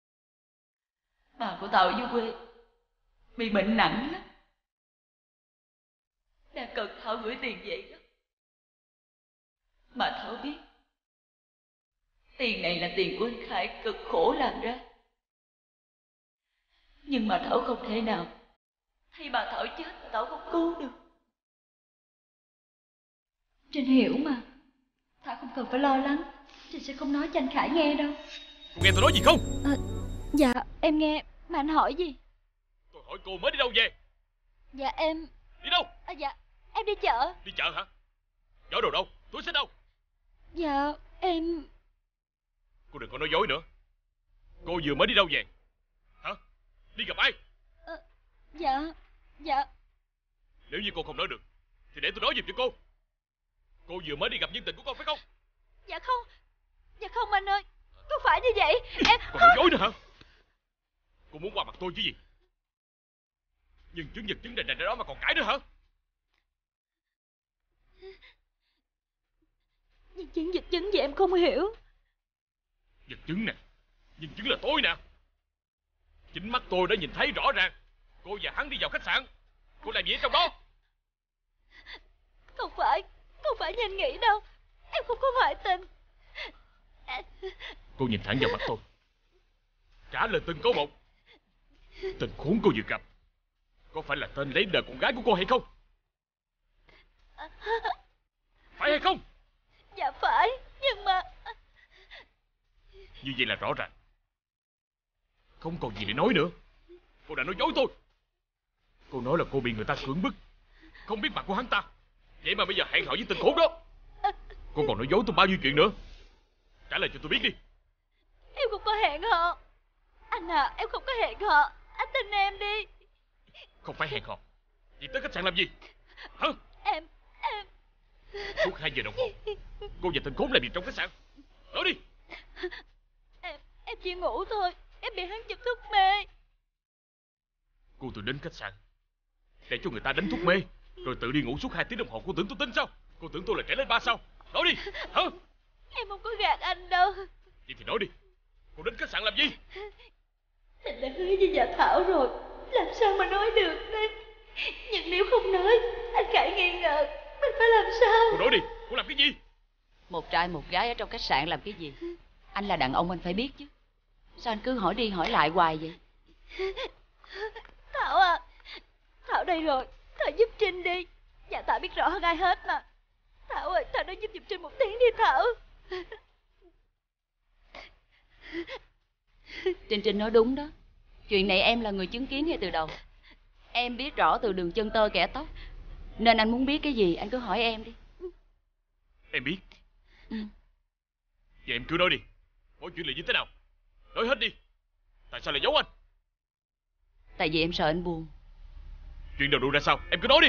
bà của Thảo ở quê bị bệnh nặng lắm, đang cần Thảo gửi tiền về đó. Mà Thảo biết tiền này là tiền của anh Khải cực khổ làm ra, nhưng mà Thảo không thể nào hay bà Thảo chết mà Thảo không cứu được. Trinh hiểu mà, Thảo không cần phải lo lắng. Trinh sẽ không nói cho anh Khải nghe đâu. Cô nghe tôi nói gì không? à, Dạ em nghe. Mà anh hỏi gì? Tôi hỏi cô mới đi đâu về? Dạ em... Đi đâu? à, Dạ em đi chợ. Đi chợ hả? Giỏ đồ đâu? Túi xách đâu? Dạ em... Cô đừng có nói dối nữa. Cô vừa mới đi đâu về? Hả? Đi gặp ai? à, Dạ... Dạ... Nếu như cô không nói được thì để tôi nói giùm cho cô. Cô vừa mới đi gặp nhân tình của con phải không? Dạ không. Dạ không anh ơi, không phải như vậy. Em... Còn nói dối nữa hả? Cô muốn qua mặt tôi chứ gì? Nhưng chứng vật chứng đành đành đó mà còn cãi nữa hả? Nhưng chứng vật chứng gì em không hiểu. Vật chứng nè, nhân chứng là tôi nè. Chính mắt tôi đã nhìn thấy rõ ràng cô và hắn đi vào khách sạn. Cô làm gì ở trong đó? Không phải, không phải như anh nghĩ đâu. Em không có ngoại tình. Cô nhìn thẳng vào mặt tôi, trả lời từng câu một. Tên khốn cô vừa gặp có phải là tên lấy đời con gái của cô hay không? Phải hay không? Dạ phải, nhưng mà... Như vậy là rõ ràng, không còn gì để nói nữa. Cô đã nói dối tôi. Cô nói là cô bị người ta cưỡng bức, không biết mặt của hắn ta, vậy mà bây giờ hẹn hò với tên khốn đó. Cô còn nói dối tôi bao nhiêu chuyện nữa? Trả lời cho tôi biết đi. Em không có hẹn hò. Anh à, em không có hẹn hò. Anh tin em đi. Không phải hẹn hò, vậy tới khách sạn làm gì hả? Em, em... Suốt hai giờ đồng hồ cô và tên khốn làm gì trong khách sạn? Nói đi. Em, em chỉ ngủ thôi. Em bị hắn chụp thuốc mê. Cô tự đến khách sạn để cho người ta đánh thuốc mê, rồi tự đi ngủ suốt hai tiếng đồng hồ. Cô tưởng tôi tin sao? Cô tưởng tôi là trẻ lên ba sao? Nói đi hả? Em không có gạt anh đâu. Vậy thì nói đi, cô đến khách sạn làm gì? Anh đã hứa với dạ Thảo rồi, làm sao mà nói được đây? Nhưng nếu không nói, anh Khải nghi ngờ, mình phải làm sao? Cô nói đi, cô làm cái gì? Một trai một gái ở trong khách sạn làm cái gì? Anh là đàn ông anh phải biết chứ. Sao anh cứ hỏi đi hỏi lại hoài vậy? Thảo à, Thảo đây rồi, Thảo giúp Trinh đi. Dạ Thảo biết rõ hơn ai hết mà. Thảo ơi, Thảo nói giúp giúp Trinh một tiếng đi Thảo. Trinh Trinh nói đúng đó. Chuyện này em là người chứng kiến ngay từ đầu. Em biết rõ từ đường chân tơ kẻ tóc, nên anh muốn biết cái gì anh cứ hỏi em đi. Em biết. Ừ. Vậy em cứ nói đi. Mọi chuyện là như thế nào? Nói hết đi. Tại sao lại giấu anh? Tại vì em sợ anh buồn. Chuyện đầu đuôi ra sao? Em cứ nói đi.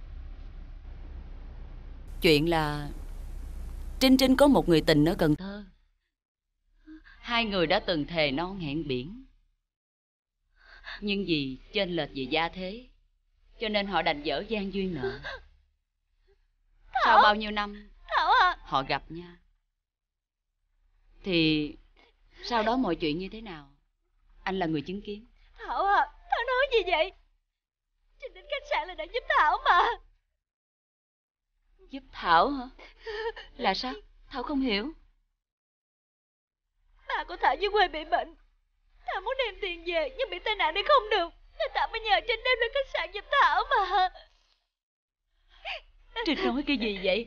Chuyện là Trinh Trinh có một người tình ở Cần Thơ. Hai người đã từng thề non hẹn biển, nhưng vì chênh lệch về gia thế, cho nên họ đành dở dang duyên nợ. Thảo. Sau bao nhiêu năm Thảo à, họ gặp nhau, thì sau đó mọi chuyện như thế nào anh là người chứng kiến. Thảo à, Thảo nói gì vậy? Trinh đến khách sạn là đã giúp Thảo mà. Giúp Thảo hả? Là sao? Thảo không hiểu. Bà của Thảo dưới quê bị bệnh, Thảo muốn đem tiền về nhưng bị tai nạn nên không được, nên Thảo mới nhờ Trinh đem lên khách sạn giúp Thảo mà. Trinh nói cái gì vậy?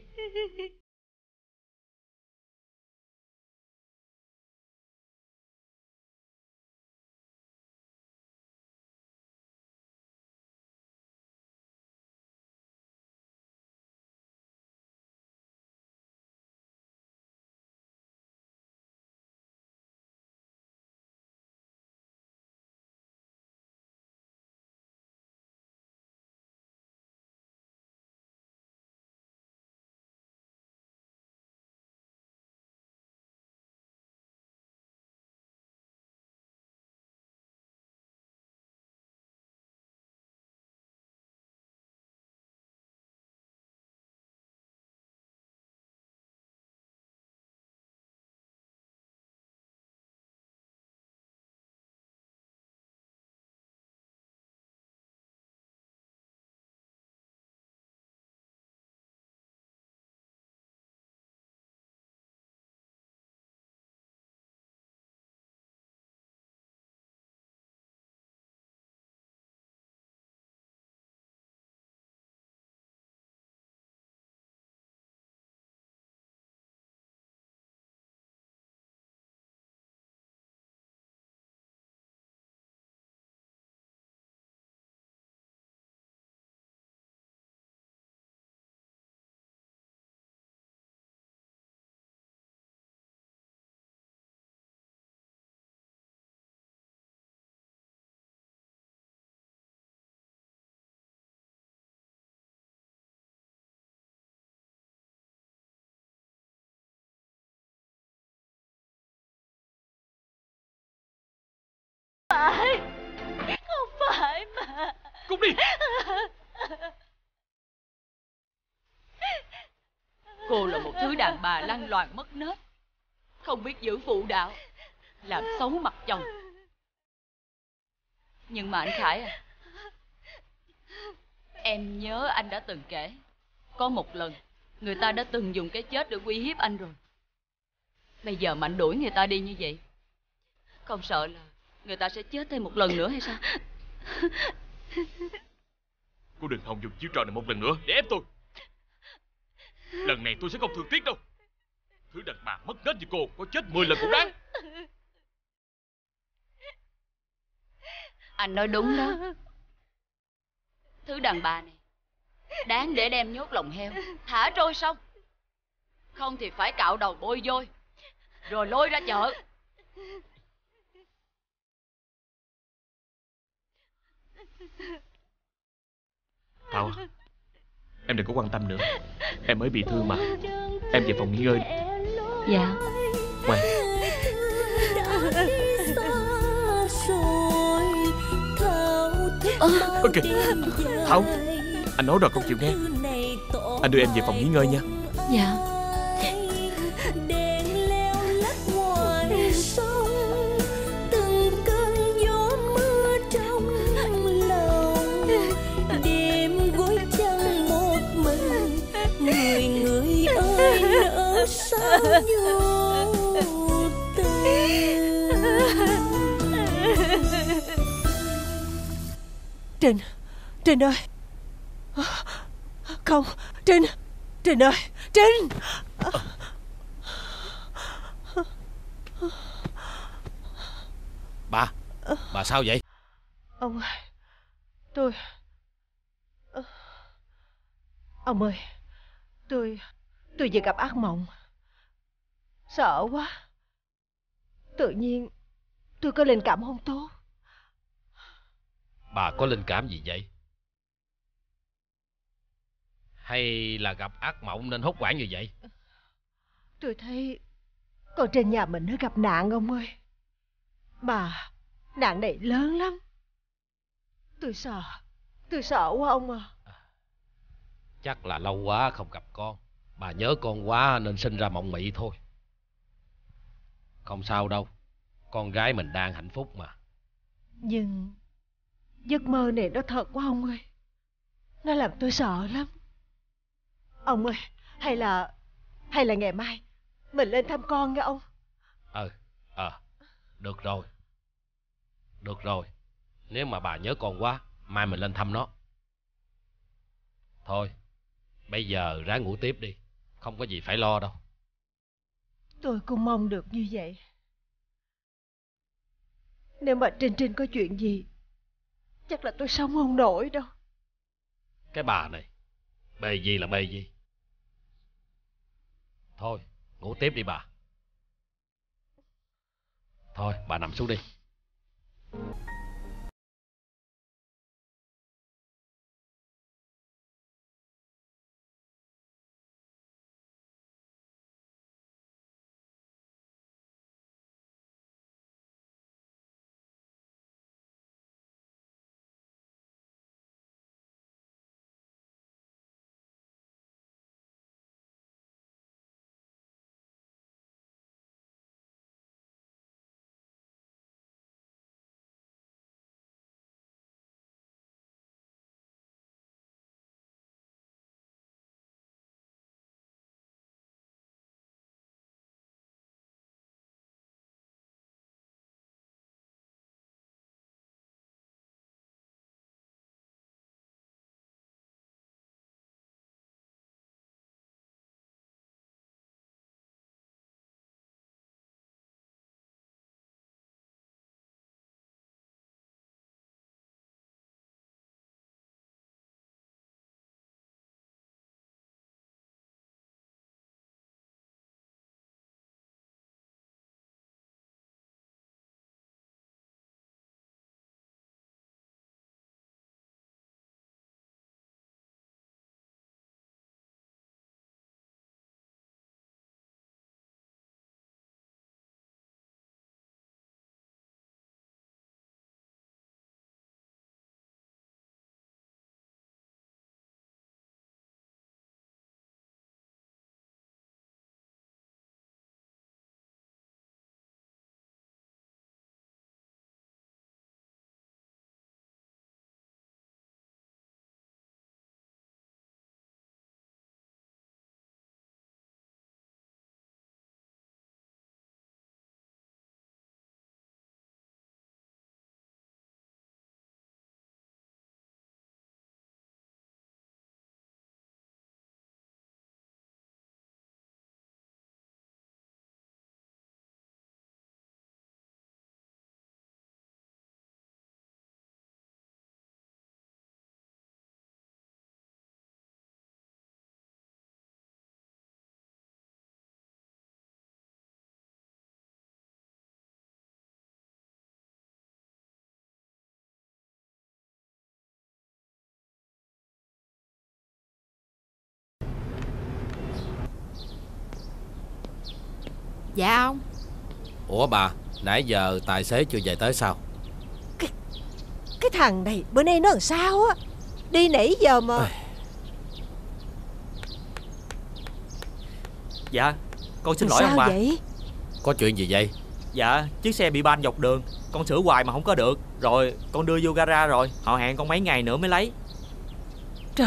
Phải, không phải mà. Cút đi. Cô là một thứ đàn bà lăng loàn mất nết, không biết giữ phụ đạo, làm xấu mặt chồng. Nhưng mà anh Khải à, em nhớ anh đã từng kể, có một lần người ta đã từng dùng cái chết để uy hiếp anh rồi. Bây giờ mà anh đuổi người ta đi như vậy, không sợ là người ta sẽ chết thêm một lần nữa hay sao? Cô đừng hòng dùng chiêu trò này một lần nữa để ép tôi. Lần này tôi sẽ không thương tiếc đâu. Thứ đàn bà mất nết như cô có chết mười lần cũng đáng. Anh nói đúng đó. Thứ đàn bà này đáng để đem nhốt lồng heo, thả trôi sông. Không thì phải cạo đầu bôi vôi, rồi lôi ra chợ. Thảo à, em đừng có quan tâm nữa. Em mới bị thương mà. Em về phòng nghỉ ngơi. Dạ. Ngoan. Ok. Thảo, anh nói rồi con chịu nghe. Anh đưa em về phòng nghỉ ngơi nha. Dạ. Trinh, Trinh ơi. Không, Trinh, Trinh ơi, Trinh. Bà, bà sao vậy? Ông ơi, tôi... Ông ơi, tôi... Tôi vừa gặp ác mộng. Sợ quá. Tự nhiên tôi có linh cảm không tốt. Bà có linh cảm gì vậy? Hay là gặp ác mộng nên hốt hoảng như vậy? Tôi thấy con trên nhà mình nó gặp nạn ông ơi. Mà nạn này lớn lắm. Tôi sợ. Tôi sợ quá ông à. Chắc là lâu quá không gặp con. Bà nhớ con quá nên sinh ra mộng mị thôi. Không sao đâu. Con gái mình đang hạnh phúc mà. Nhưng giấc mơ này nó thật quá ông ơi. Nó làm tôi sợ lắm. Ông ơi, hay là Hay là ngày mai mình lên thăm con nghe ông. Ờ, ờ, được rồi. Được rồi. Nếu mà bà nhớ con quá, mai mình lên thăm nó. Thôi, bây giờ ráng ngủ tiếp đi. Không có gì phải lo đâu. Tôi cũng mong được như vậy. Nếu mà Trinh Trinh có chuyện gì, chắc là tôi sống không nổi đâu. Cái bà này, bề gì là bề gì. Thôi, ngủ tiếp đi bà. Thôi, bà nằm xuống đi. Dạ ông. Ủa bà, nãy giờ tài xế chưa về tới sao? Cái, cái thằng này bữa nay nó làm sao á? Đi nãy giờ mà. À. Dạ, con xin Sao lỗi ông bà. Vậy? Có chuyện gì vậy? Dạ, chiếc xe bị ban dọc đường. Con sửa hoài mà không có được. Rồi con đưa vô gara rồi. Họ hẹn con mấy ngày nữa mới lấy. Trời,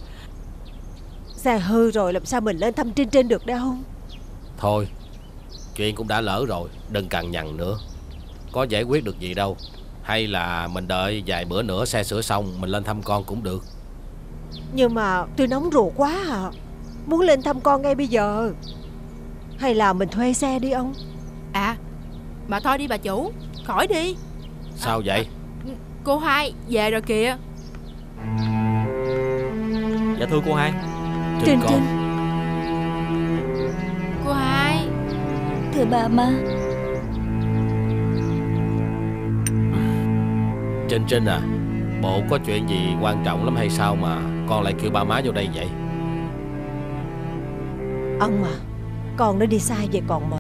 xe hư rồi làm sao mình lên thăm Trinh Trinh được đâu. Thôi, chuyện cũng đã lỡ rồi, đừng cằn nhằn nữa. Có giải quyết được gì đâu. Hay là mình đợi vài bữa nữa xe sửa xong mình lên thăm con cũng được. Nhưng mà tôi nóng ruột quá à. Muốn lên thăm con ngay bây giờ. Hay là mình thuê xe đi ông? À, mà thôi đi bà chủ, khỏi đi. Sao vậy? Cô hai về rồi kìa. Dạ thưa cô hai. Trinh con. Trinh. Cô hai. Thưa bà má. Trinh Trinh à, bộ có chuyện gì quan trọng lắm hay sao mà con lại kêu ba má vô đây vậy? Ông à, con nó đi xa về còn mệt.